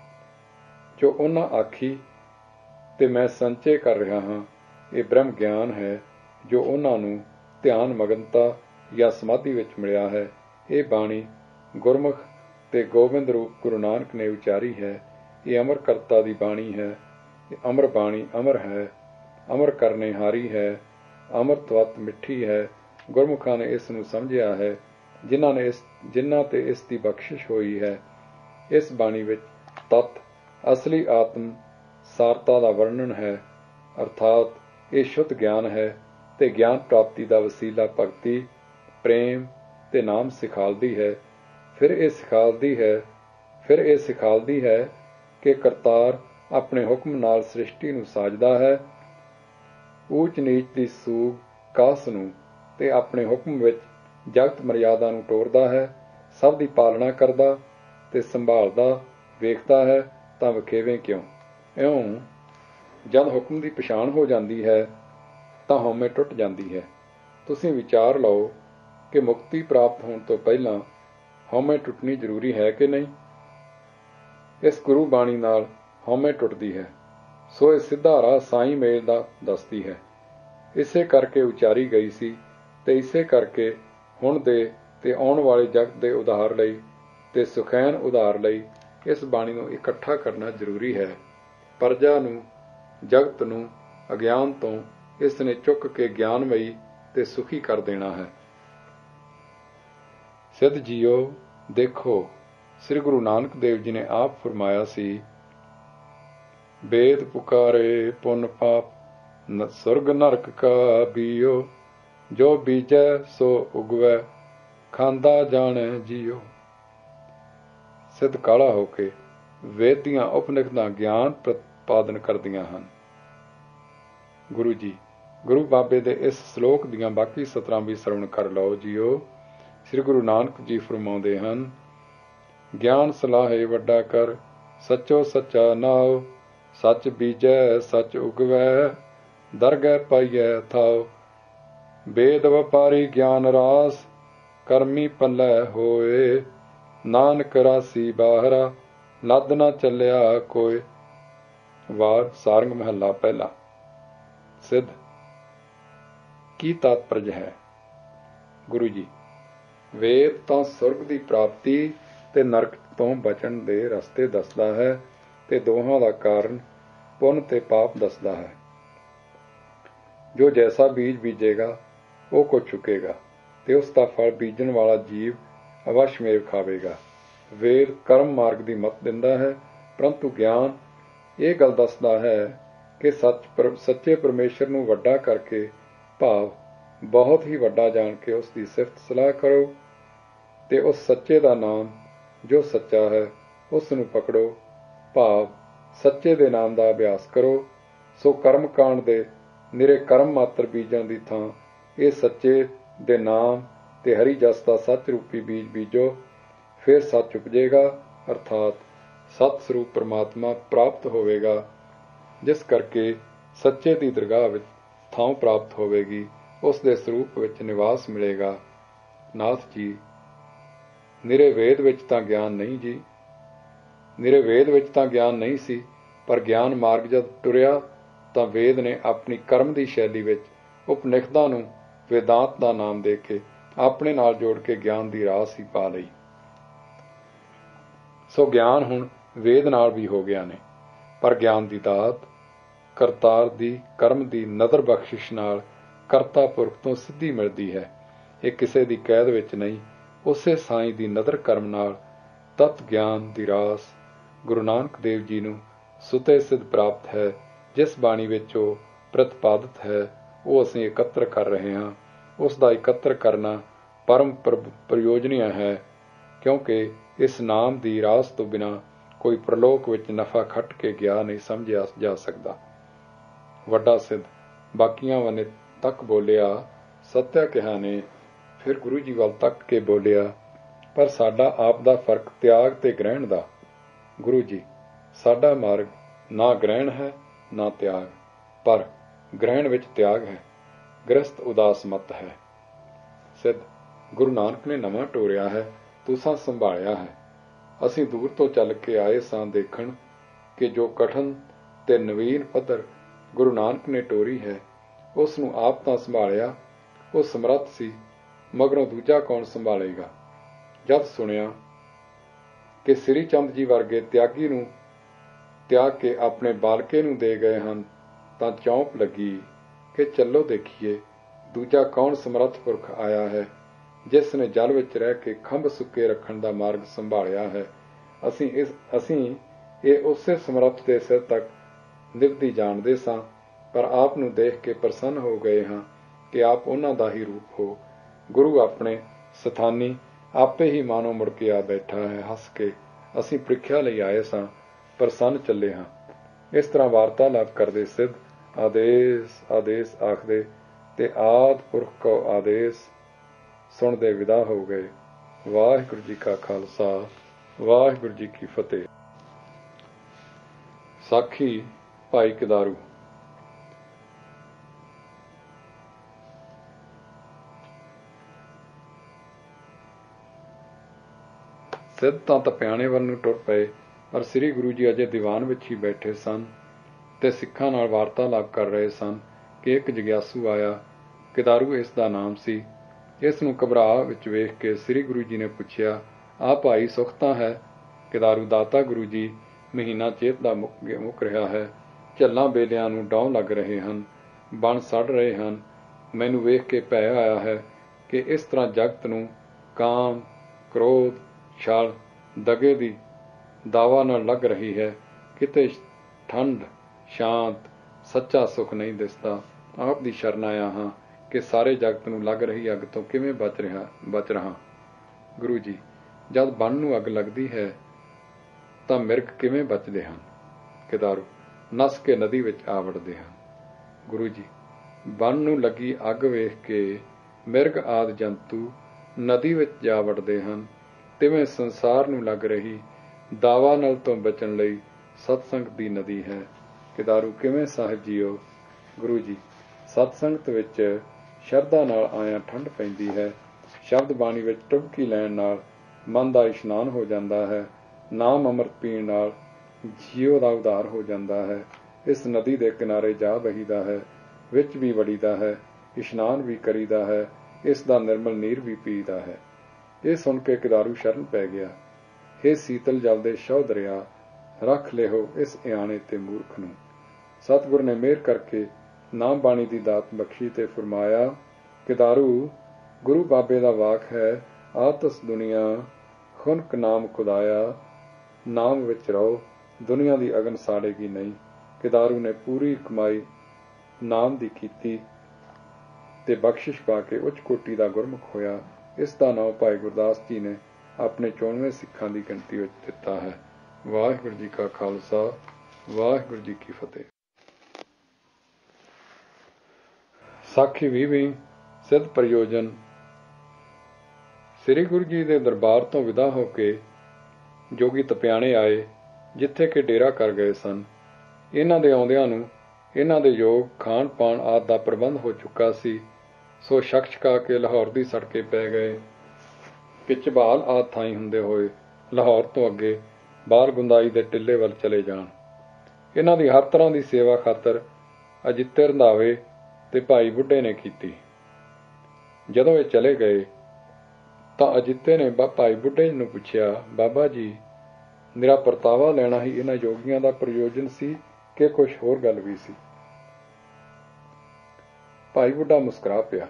A: ਜੋ ਉਹਨਾਂ ਆਖੀ ਤੇ ਮੈਂ ਸੰਚੇ ਕਰ ਰਿਹਾ ਹਾਂ, ਇਹ ਬ੍ਰਹਮ ਗਿਆਨ ਹੈ ਜੋ ਉਹਨਾਂ ਨੂੰ ਧਿਆਨ ਮਗਨਤਾ ਜਾਂ ਸਮਾਧੀ ਵਿੱਚ ਮਿਲਿਆ ਹੈ। ਇਹ ਬਾਣੀ ਗੁਰਮੁਖ ਤੇ ਗੋਬਿੰਦ ਰੂਪ ਗੁਰੂ ਨਾਨਕ ਨੇ ਉਚਾਰੀ ਹੈ। ਇਹ ਅਮਰ ਕਰਤਾ ਦੀ ਬਾਣੀ ਹੈ। ਇਹ ਅਮਰ ਬਾਣੀ ਅਮਰ ਹੈ, ਅਮਰ ਕਰਨੇ ਹਾਰੀ ਹੈ, ਅਮਰਤਵਤ ਮਿੱਠੀ ਹੈ। ਗੁਰਮੁਖਾਂ ਨੇ ਇਸ ਨੂੰ ਸਮਝਿਆ ਹੈ, ਜਿਨ੍ਹਾਂ ਨੇ ਇਸ ਜਿਨ੍ਹਾਂ ਤੇ ਇਸ ਦੀ ਬਖਸ਼ਿਸ਼ ਹੋਈ ਹੈ। ਇਸ ਬਾਣੀ ਵਿੱਚ ਤੱਤ ਅਸਲੀ ਆਤਮ ਸਾਰਤਾ ਦਾ ਵਰਣਨ ਹੈ, ਅਰਥਾਤ ਇਹ ਸ਼ੁੱਧ ਗਿਆਨ ਹੈ ਤੇ ਗਿਆਨ ਪ੍ਰਾਪਤੀ ਦਾ ਵਸੀਲਾ ਭਗਤੀ, ਪ੍ਰੇਮ ਤੇ ਨਾਮ ਸਿਖਾਲਦੀ ਹੈ। ਫਿਰ ਇਹ ਸਿਖਾਲਦੀ ਹੈ ਫਿਰ ਇਹ ਸਿਖਾਲਦੀ ਹੈ ਕਿ ਕਰਤਾਰ ਆਪਣੇ ਹੁਕਮ ਨਾਲ ਸ੍ਰਿਸ਼ਟੀ ਨੂੰ ਸਾਜਦਾ ਹੈ, ਊਚ ਨੀਚ ਦੀ ਸੂਗ ਕਾਸ ਨੂੰ, ਤੇ ਆਪਣੇ ਹੁਕਮ ਵਿੱਚ ਜਗਤ ਮਰਿਆਦਾ ਨੂੰ ਟੋਰਦਾ ਹੈ। ਸਭ ਦੀ ਪਾਲਣਾ ਕਰਦਾ ਤੇ ਸੰਭਾਲਦਾ ਵੇਖਦਾ ਹੈ ਤਾਂ ਵਖੇਵੇਂ ਕਿਉਂ। ਇਉਂ ਜਦ ਹੁਕਮ ਦੀ ਪਛਾਣ ਹੋ ਜਾਂਦੀ ਹੈ ਤਾਂ ਹਉਮੈ ਟੁੱਟ ਜਾਂਦੀ ਹੈ। ਤੁਸੀਂ ਵਿਚਾਰ ਲਓ ਕਿ ਮੁਕਤੀ ਪ੍ਰਾਪਤ ਹੋਣ ਤੋਂ ਪਹਿਲਾਂ ਹਉਮੈ ਟੁੱਟਣੀ ਜ਼ਰੂਰੀ ਹੈ ਕਿ ਨਹੀਂ। ਇਸ ਗੁਰੂ ਬਾਣੀ ਨਾਲ ਹਉਮੈ ਟੁੱਟਦੀ ਹੈ। ਸੋ ਇਹ ਸਿੱਧਾ ਰਾਹ ਸਾਈਂ ਮੇਲ ਦਾ ਦੱਸਦੀ ਹੈ। ਇਸੇ ਕਰਕੇ ਉਚਾਰੀ ਗਈ ਸੀ ਤੇ ਇਸੇ ਕਰਕੇ ਹੁਣ ਦੇ ਤੇ ਆਉਣ ਵਾਲੇ ਜਗਤ ਦੇ ਉਧਾਰ ਲਈ ਤੇ ਸੁਖੈਨ ਉਧਾਰ ਲਈ ਇਸ ਬਾਣੀ ਨੂੰ ਇਕੱਠਾ ਕਰਨਾ ਜ਼ਰੂਰੀ ਹੈ। ਪਰਜਾ ਨੂੰ, ਜਗਤ ਨੂੰ ਅਗਿਆਨ ਤੋਂ ਇਸ ਨੇ ਚੁੱਕ ਕੇ ਗਿਆਨਮਈ ਤੇ ਸੁਖੀ ਕਰ ਦੇਣਾ ਹੈ। ਸਿੱਧ ਜੀਓ ਦੇਖੋ, ਸ੍ਰੀ ਗੁਰੂ ਨਾਨਕ ਦੇਵ ਜੀ ਨੇ ਆਪ ਫਰਮਾਇਆ ਸੀ, ਵੇਦ ਪੁਕਾਰੇ ਪੁੰਨ ਪਾਪ ਸੁਰਗ ਨਰਕ ਕਾ ਬੀਓ, ਜੋ ਬੀਜੈ ਸੋ ਉਗਵੈ ਖਾਂਦਾ ਜਾਣੈ ਜੀਓ। ਸਿੱਧ ਕਾਲਾ ਹੋ ਕੇ ਵੇਦ ਦੀਆਂ ਉਪਨਿਖਦਾਂ ਗਿਆਨ ਪ੍ਰਤਪਾਦਨ ਕਰਦੀਆਂ ਹਨ। ਗੁਰੂ ਜੀ ਗੁਰੂ ਬਾਬੇ ਦੇ ਇਸ ਸ਼ਲੋਕ ਦੀਆਂ ਬਾਕੀ ਸਤਰਾਂ ਵੀ ਸਰਵਣ ਕਰ ਲਓ ਜੀਓ। ਸ੍ਰੀ ਗੁਰੂ ਨਾਨਕ ਜੀ ਫਰਮਾਉਂਦੇ ਹਨ, ਗਿਆਨ ਸਲਾਹੇ ਵੱਡਾ ਕਰ, ਸੱਚੋ ਸੱਚਾ ਨਾਉ, ਸੱਚ ਬੀਜੈ ਸੱਚ ਉਗਵੈ, ਦਰਗਹਿ ਪਾਈਐ ਥਾਉ। ਵੇਦ ਵਪਾਰੀ ਗਿਆਨ ਰਾਸ, ਕਰਮੀ ਪੱਲੇ ਹੋਏ, ਨਾਨਕ ਰਾਸੀ ਬਾਹਰਾ, ਲੱਦ ਨਾ ਚੱਲਿਆ ਕੋਇ। ਵਾਰ ਸਾਰੰਗ ਮਹੱਲਾ ਪਹਿਲਾ। ਸਿੱਧ ਕੀ ਤਾਤਪਰਜ ਹੈ। ਗੁਰੂ ਜੀ ਵੇਦ ਤਾਂ ਸੁਰਗ ਦੀ ਪ੍ਰਾਪਤੀ ਤੇ ਨਰਕ ਤੋਂ ਬਚਣ ਦੇ ਰਸਤੇ ਦੱਸਦਾ ਹੈ ਤੇ ਦੋਹਾਂ ਦਾ ਕਾਰਨ ਪੁੰਨ ਤੇ ਪਾਪ ਦੱਸਦਾ ਹੈ। ਜੋ ਜੈਸਾ ਬੀਜ ਬੀਜੇਗਾ ਉਹ ਕੁਝ ਚੁੱਕੇਗਾ ਤੇ ਉਸ ਦਾ ਫਲ ਬੀਜਣ ਵਾਲਾ ਜੀਵ ਅਵਸ਼ਮੇਵ ਖਾਵੇਗਾ। ਵੇਦ ਕਰਮ ਮਾਰਗ ਦੀ ਮੱਤ ਦਿੰਦਾ ਹੈ, ਪਰੰਤੂ ਗਿਆਨ ਇਹ ਗੱਲ ਦੱਸਦਾ ਹੈ ਕਿ ਸੱਚ ਪਰ ਸੱਚੇ ਪਰਮੇਸ਼ਰ ਨੂੰ ਵੱਡਾ ਕਰਕੇ, ਭਾਵ ਬਹੁਤ ਹੀ ਵੱਡਾ ਜਾਣ ਕੇ ਉਸ ਦੀ ਸਿਫਤ ਸਲਾਹ ਕਰੋ ਤੇ ਉਸ ਸੱਚੇ ਦਾ ਨਾਮ ਜੋ ਸੱਚਾ ਹੈ ਉਸ ਨੂੰ ਪਕੜੋ, ਭਾਵ ਸੱਚੇ ਦੇ ਨਾਮ ਦਾ ਅਭਿਆਸ ਕਰੋ। ਸੋ ਕਰਮ ਕਾਂਡ ਦੇ ਨਿਰੇ ਕਰਮ ਮਾਤਰ ਬੀਜਣ ਦੀ ਥਾਂ ਇਹ ਸੱਚੇ ਦੇ ਨਾਮ ਤੇ ਹਰੀ ਜਸ ਦਾ ਸੱਚ ਰੂਪੀ ਬੀਜ ਬੀਜੋ, ਫਿਰ ਸੱਚ ਉਪਜੇਗਾ, ਅਰਥਾਤ ਸਤ ਸਰੂਪ ਪਰਮਾਤਮਾ ਪ੍ਰਾਪਤ ਹੋਵੇਗਾ, ਜਿਸ ਕਰਕੇ ਸੱਚੇ ਦੀ ਦਰਗਾਹ ਵਿੱਚ ਥਾਂ ਪ੍ਰਾਪਤ ਹੋਵੇਗੀ, ਉਸ ਦੇ ਸਰੂਪ ਵਿੱਚ ਨਿਵਾਸ ਮਿਲੇਗਾ। ਨਾਥ ਜੀ, ਨਿਰੇ ਵੇਦ ਵਿੱਚ ਤਾਂ ਗਿਆਨ ਨਹੀਂ ਜੀ, ਨਿਰੇ ਵੇਦ ਵਿੱਚ ਤਾਂ ਗਿਆਨ ਨਹੀਂ ਸੀ, ਪਰ ਗਿਆਨ ਮਾਰਗ ਜਦ ਟੁਰਿਆ ਤਾਂ ਵੇਦ ਨੇ ਆਪਣੀ ਕਰਮ ਦੀ ਸ਼ੈਲੀ ਵਿੱਚ ਉਪਨਿਸ਼ਦਾਂ ਨੂੰ ਵੇਦਾਂਤ ਦਾ ਨਾਮ ਦੇ ਕੇ ਆਪਣੇ ਨਾਲ ਜੋੜ ਕੇ ਗਿਆਨ ਦੀ ਰਾਸ ਹੀ ਪਾ ਲਈ। ਸੋ ਗਿਆਨ ਹੁਣ ਵੇਦ ਨਾਲ ਵੀ ਹੋ ਗਿਆ ਨੇ, ਪਰ ਗਿਆਨ ਦੀ ਦਾਤ ਕਰਤਾਰ ਦੀ ਕਰਮ ਦੀ ਨਦਰ ਬਖਸ਼ਿਸ਼ ਨਾਲ ਕਰਤਾ ਪੁਰਖ ਤੋਂ ਸਿੱਧੀ ਮਿਲਦੀ ਹੈ। ਇਹ ਕਿਸੇ ਦੀ ਕੈਦ ਵਿੱਚ ਨਹੀਂ, ਉਸੇ ਸਾਈਂ ਦੀ ਨਦਰ ਕਰਮ ਨਾਲ ਤਤ ਗਿਆਨ ਦੀ ਰਾਸ ਗੁਰੂ ਨਾਨਕ ਦੇਵ ਜੀ ਨੂੰ ਸੁਤੇ ਸਿੱਧ ਪ੍ਰਾਪਤ ਹੈ। ਜਿਸ ਬਾਣੀ ਵਿੱਚ ਉਹ ਪ੍ਰਤਿਪਾਦਿਤ ਹੈ, ਉਹ ਅਸੀਂ ਇਕੱਤਰ ਕਰ ਰਹੇ ਹਾਂ। ਉਸ ਦਾ ਇਕੱਤਰ ਕਰਨਾ ਪਰਮ ਪ੍ਰਯੋਜਨੀय ਹੈ, ਕਿਉਂਕਿ ਇਸ ਨਾਮ ਦੀ ਰਾਸ ਤੋਂ ਬਿਨਾਂ ਕੋਈ ਪ੍ਰਲੋਕ ਵਿੱਚ ਨਫਾ ਖੱਟ ਕੇ ਗਿਆ ਨਹੀਂ ਸਮਝਿਆ ਜਾ ਸਕਦਾ। ਵੱਡਾ ਸਿੱਧ ਬਾਕੀਆਂ ਵੰਨੇ ਤੱਕ ਬੋਲਿਆ, ਸੱਤਿਆ ਕਿਹਾ ਨੇ, ਫਿਰ ਗੁਰੂ ਜੀ ਵੱਲ ਤੱਕ ਕੇ ਬੋਲਿਆ, ਪਰ ਸਾਡਾ ਆਪ ਦਾ ਫਰਕ ਤਿਆਗ ਤੇ ਗ੍ਰਹਿਣ ਦਾ। ਗੁਰੂ ਜੀ, ਸਾਡਾ ਮਾਰਗ ਨਾ ਗ੍ਰਹਿਣ ਹੈ ਨਾ ਤਿਆਗ, ਪਰ ਗ੍ਰਹਿਣ ਵਿੱਚ ਤਿਆਗ ਹੈ। ਗ੍ਰਸਤ ਉਦਾਸ ਮਤ ਹੈ। ਸਿੱਧ, ਗੁਰੂ ਨਾਨਕ ਨੇ ਨਵਾਂ ਟੋਰਿਆ ਹੈ, ਤੁਸਾਂ ਸੰਭਾਲਿਆ ਹੈ। ਅਸੀਂ ਦੂਰ ਤੋਂ ਚੱਲ ਕੇ ਆਏ ਸਾਂ ਦੇਖਣ ਕਿ ਜੋ ਕਠਨ ਤੇ ਨਵੀਨ ਪੱਧਰ ਗੁਰੂ ਨਾਨਕ ਨੇ ਟੋਰੀ ਹੈ, ਉਸ ਨੂੰ ਆਪ ਤਾਂ ਸੰਭਾਲਿਆ, ਉਹ ਸਮਰੱਥ ਸੀ, ਮਗਰੋਂ ਦੂਜਾ ਕੌਣ ਸੰਭਾਲੇਗਾ। ਜਦ ਸੁਣਿਆ ਕਿ ਸ੍ਰੀ ਚੰਦ ਜੀ ਵਰਗੇ ਤਿਆਗੀ ਨੂੰ ਤਿਆਗ ਕੇ ਆਪਣੇ ਬਾਲਕੇ ਨੂੰ ਦੇ ਗਏ ਹਨ, ਤਾਂ ਚੌਂਕ ਲੱਗੀ ਕਿ ਚੱਲੋ ਦੇਖੀਏ ਦੂਜਾ ਕੌਣ ਸਮਰੱਥ ਪੁਰਖ ਆਇਆ ਹੈ, ਜਿਸ ਨੇ ਜਲ ਵਿੱਚ ਰਹਿ ਕੇ ਖੰਭ ਸੁੱਕੇ ਰੱਖਣ ਦਾ ਮਾਰਗ ਸੰਭਾਲਿਆ ਹੈ। ਅਸੀਂ ਇਸ ਅਸੀਂ ਇਹ ਉਸੇ ਸਮਰੱਥ ਦੇ ਸਿਰ ਤੱਕ ਨਿਭਦੀ ਜਾਣਦੇ ਸਾਂ, ਪਰ ਆਪ ਨੂੰ ਦੇਖ ਕੇ ਪ੍ਰਸੰਨ ਹੋ ਗਏ ਹਾਂ ਕਿ ਆਪ ਉਹਨਾਂ ਦਾ ਹੀ ਰੂਪ ਹੋ। ਗੁਰੂ ਆਪਣੇ ਸਥਾਨੀ ਆਪੇ ਹੀ ਮਾਨੋ ਮੁੜ ਕੇ ਆ ਬੈਠਾ ਹੈ। ਹੱਸ ਕੇ ਅਸੀਂ ਪ੍ਰੀਖਿਆ ਲਈ ਆਏ ਸਾਂ, ਪ੍ਰਸੰਨ ਚੱਲੇ ਹਾਂ। ਇਸ ਤਰ੍ਹਾਂ ਵਾਰਤਾਲਾਪ ਕਰਦੇ ਸਿੱਧ ਆਦੇਸ ਆਦੇਸ ਆਖਦੇ ਤੇ ਆਦਿ ਪੁਰਖ ਕੋ ਆਦੇਸ ਸੁਣਦੇ ਵਿਦਾ ਹੋ ਗਏ। ਵਾਹਿਗੁਰੂ ਜੀ ਕਾ ਖਾਲਸਾ, ਵਾਹਿਗੁਰੂ ਜੀ ਕੀ ਫਤਿਹ। ਸਾਖੀ ਭਾਈ ਕਦਾਰੂ। ਸਿੱਧ ਤਾਂ ਤਪਿਆਣੇ ਵੱਲ ਨੂੰ ਟੁਰ ਪਏ, ਪਰ ਸ੍ਰੀ ਗੁਰੂ ਜੀ ਅਜੇ ਦੀਵਾਨ ਵਿੱਚ ਹੀ ਬੈਠੇ ਸਨ ਤੇ ਸਿੱਖਾਂ ਨਾਲ ਵਾਰਤਾਲਾਪ ਕਰ ਰਹੇ ਸਨ ਕਿ ਇੱਕ ਜਗਿਆਸੂ ਆਇਆ। ਕਦਾਰੂ ਇਸ ਦਾ ਨਾਮ ਸੀ। ਇਸ ਨੂੰ ਘਬਰਾ ਵਿੱਚ ਵੇਖ ਕੇ ਸ੍ਰੀ ਗੁਰੂ ਜੀ ਨੇ ਪੁੱਛਿਆ, ਆਹ ਭਾਈ ਸੁਖ ਤਾਂ ਹੈ? ਕਦਾਰੂ, ਦਾਤਾ ਗੁਰੂ ਜੀ, ਮਹੀਨਾ ਚੇਤ ਦਾ ਮੁੱਕ ਮੁੱਕ ਰਿਹਾ ਹੈ। ਝੱਲਾਂ ਬੇਲਿਆਂ ਨੂੰ ਡੌਂ ਲੱਗ ਰਹੇ ਹਨ, ਬਣ ਸੜ ਰਹੇ ਹਨ। ਮੈਨੂੰ ਵੇਖ ਕੇ ਭੈ ਆਇਆ ਹੈ ਕਿ ਇਸ ਤਰ੍ਹਾਂ ਜਗਤ ਨੂੰ ਕਾਮ, ਕ੍ਰੋਧ, ਛਲ, ਦਗੇ ਦੀ ਦਾਵਾ ਨਾਲ ਲੱਗ ਰਹੀ ਹੈ। ਕਿਤੇ ਠੰਡ, ਸ਼ਾਂਤ, ਸੱਚਾ ਸੁੱਖ ਨਹੀਂ ਦਿਸਦਾ। ਆਪ ਦੀ ਸ਼ਰਨ ਆਇਆ ਹਾਂ ਕਿ ਸਾਰੇ ਜਗਤ ਨੂੰ ਲੱਗ ਰਹੀ ਅੱਗ ਤੋਂ ਕਿਵੇਂ ਬਚ ਰਿਹਾ ਬਚ ਰਹਾ। ਗੁਰੂ ਜੀ, ਜਦ ਬਣ ਨੂੰ ਅੱਗ ਲੱਗਦੀ ਹੈ ਤਾਂ ਮਿਰਗ ਕਿਵੇਂ ਬਚਦੇ ਹਨ? ਕਦਾਰੂ, ਨਸ ਕੇ ਨਦੀ ਵਿੱਚ ਆ ਵੜਦੇ ਹਨ। ਗੁਰੂ ਜੀ, ਬਣ ਨੂੰ ਲੱਗੀ ਅੱਗ ਵੇਖ ਕੇ ਮਿਰਗ ਆਦਿ ਜੰਤੂ ਨਦੀ ਵਿੱਚ ਜਾ ਵੜਦੇ ਹਨ, ਤਿਵੇਂ ਸੰਸਾਰ ਨੂੰ ਲੱਗ ਰਹੀ ਦਾਵਾ ਨਲ ਤੋਂ ਬਚਣ ਲਈ ਸਤਸੰਗ ਦੀ ਨਦੀ ਹੈ। ਕਦਾਰੂ, ਕਿਵੇਂ ਸਾਹਿਬ ਜੀਓ? ਗੁਰੂ ਜੀ, ਸਤਸੰਗਤ ਵਿੱਚ ਸ਼ਰਧਾ ਨਾਲ ਆਇਆਂ ਠੰਡ ਪੈਂਦੀ ਹੈ। ਸ਼ਬਦ ਬਾਣੀ ਵਿੱਚ ਟੁਬਕੀ ਲੈਣ ਨਾਲ ਮਨ ਦਾ ਇਸ਼ਨਾਨ ਹੋ ਜਾਂਦਾ ਹੈ। ਨਾਮ ਅੰਮ੍ਰਿਤ ਪੀਣ ਨਾਲ ਜੀਉ ਦਾ ਉਧਾਰ ਹੋ ਜਾਂਦਾ ਹੈ। ਇਸ ਨਦੀ ਦੇ ਕਿਨਾਰੇ ਜਾ ਬਹੀਦਾ ਹੈ, ਵਿੱਚ ਵੀ ਵੜੀਦਾ ਹੈ, ਇਸ਼ਨਾਨ ਵੀ ਕਰੀਦਾ ਹੈ, ਇਸ ਦਾ ਨਿਰਮਲ ਨੀਰ ਵੀ ਪੀਦਾ ਹੈ। ਇਹ ਸੁਣ ਕੇ ਕਦਾਰੂ ਸ਼ਰਨ ਪੈ ਗਿਆ। ਹੇ ਸੀਤਲ ਜਲ ਦੇ ਸ਼ੌ ਦਰਿਆ, ਰੱਖ ਲਿਓ ਇਸ ਇਆਣੇ ਤੇ ਮੂਰਖ ਨੂੰ। ਸਤਿਗੁਰ ਨੇ ਮਿਹਰ ਕਰਕੇ ਨਾਮ ਬਾਣੀ ਦੀ ਦਾਤ ਬਖਸ਼ੀ ਤੇ ਫਰਮਾਇਆ, ਕਦਾਰੂ, ਗੁਰੂ ਬਾਬੇ ਦਾ ਵਾਕ ਹੈ, ਆਤਸ ਦੁਨੀਆ ਖੁਨਕ ਨਾਮ ਖੁਦਾਇਆ, ਨਾਮ ਵਿੱਚ ਰਹੋ, ਦੁਨੀਆ ਦੀ ਅਗਨ ਸਾੜੇਗੀ ਨਹੀਂ। ਕਦਾਰੂ ਨੇ ਪੂਰੀ ਕਮਾਈ ਨਾਮ ਦੀ ਕੀਤੀ ਤੇ ਬਖਸ਼ਿਸ਼ ਪਾ ਕੇ ਉੱਚ ਕੋਟੀ ਦਾ ਗੁਰਮੁਖ ਹੋਇਆ। ਇਸ ਦਾ ਨਾਮ ਭਾਈ ਗੁਰਦਾਸ ਜੀ ਨੇ ਆਪਣੇ ਚੌਨਵੇਂ ਸਿੱਖਾਂ ਦੀ ਗਿਣਤੀ ਵਿੱਚ ਦਿੱਤਾ ਹੈ। ਵਾਹਿਗੁਰੂ ਜੀ ਕਾ ਖਾਲਸਾ, ਵਾਹਿਗੁਰੂ ਜੀ ਕੀ ਫਤਿਹ। ਸਾਖੀ ਵੀਹਵੀਂ। ਸਿੱਧ ਪ੍ਰਯੋਜਨ। ਸ੍ਰੀ ਗੁਰੂ ਜੀ ਦੇ ਦਰਬਾਰ ਤੋਂ ਵਿਦਾ ਹੋ ਕੇ ਜੋਗੀ ਤਪਿਆਣੇ ਆਏ, ਜਿੱਥੇ ਕਿ ਡੇਰਾ ਕਰ ਗਏ ਸਨ। ਇਹਨਾਂ ਦੇ ਆਉਂਦਿਆਂ ਨੂੰ ਇਹਨਾਂ ਦੇ ਯੋਗ ਖਾਣ ਪਾਣ ਆਦਿ ਦਾ ਪ੍ਰਬੰਧ ਹੋ ਚੁੱਕਾ ਸੀ। ਸੋ ਛਕ ਛਕਾ ਕੇ ਲਾਹੌਰ ਦੀ ਸੜਕੇ ਪੈ ਗਏ ਕਿ ਝਬਾਲ ਆਦਿ ਥਾਈਂ ਹੁੰਦੇ ਹੋਏ ਲਾਹੌਰ ਤੋਂ ਅੱਗੇ ਬਾਹਰ ਗੁੰਦਾਈ ਦੇ ਟਿੱਲੇ ਵੱਲ ਚਲੇ ਜਾਣ। ਇਹਨਾਂ ਦੀ ਹਰ ਤਰ੍ਹਾਂ ਦੀ ਸੇਵਾ ਖਾਤਰ ਅਜਿੱਤੇ ਰੰਧਾਵੇ ਤੇ ਭਾਈ ਬੁੱਢੇ ਨੇ ਕੀਤੀ। ਜਦੋਂ ਇਹ ਚਲੇ ਗਏ ਤਾਂ ਅਜਿੱਤੇ ਨੇ ਭਾਈ ਬੁੱਢੇ ਨੂੰ ਪੁੱਛਿਆ, ਬਾਬਾ ਜੀ, ਨਿਰਾ ਪਰਤਾਵਾ ਲੈਣਾ ਹੀ ਇਹਨਾਂ ਯੋਗੀਆਂ ਦਾ ਪ੍ਰਯੋਜਨ ਸੀ ਕਿ ਕੁਝ ਹੋਰ ਗੱਲ ਵੀ ਸੀ? ਭਾਈ ਬੁੱਢਾ ਮੁਸਕਰਾ ਪਿਆ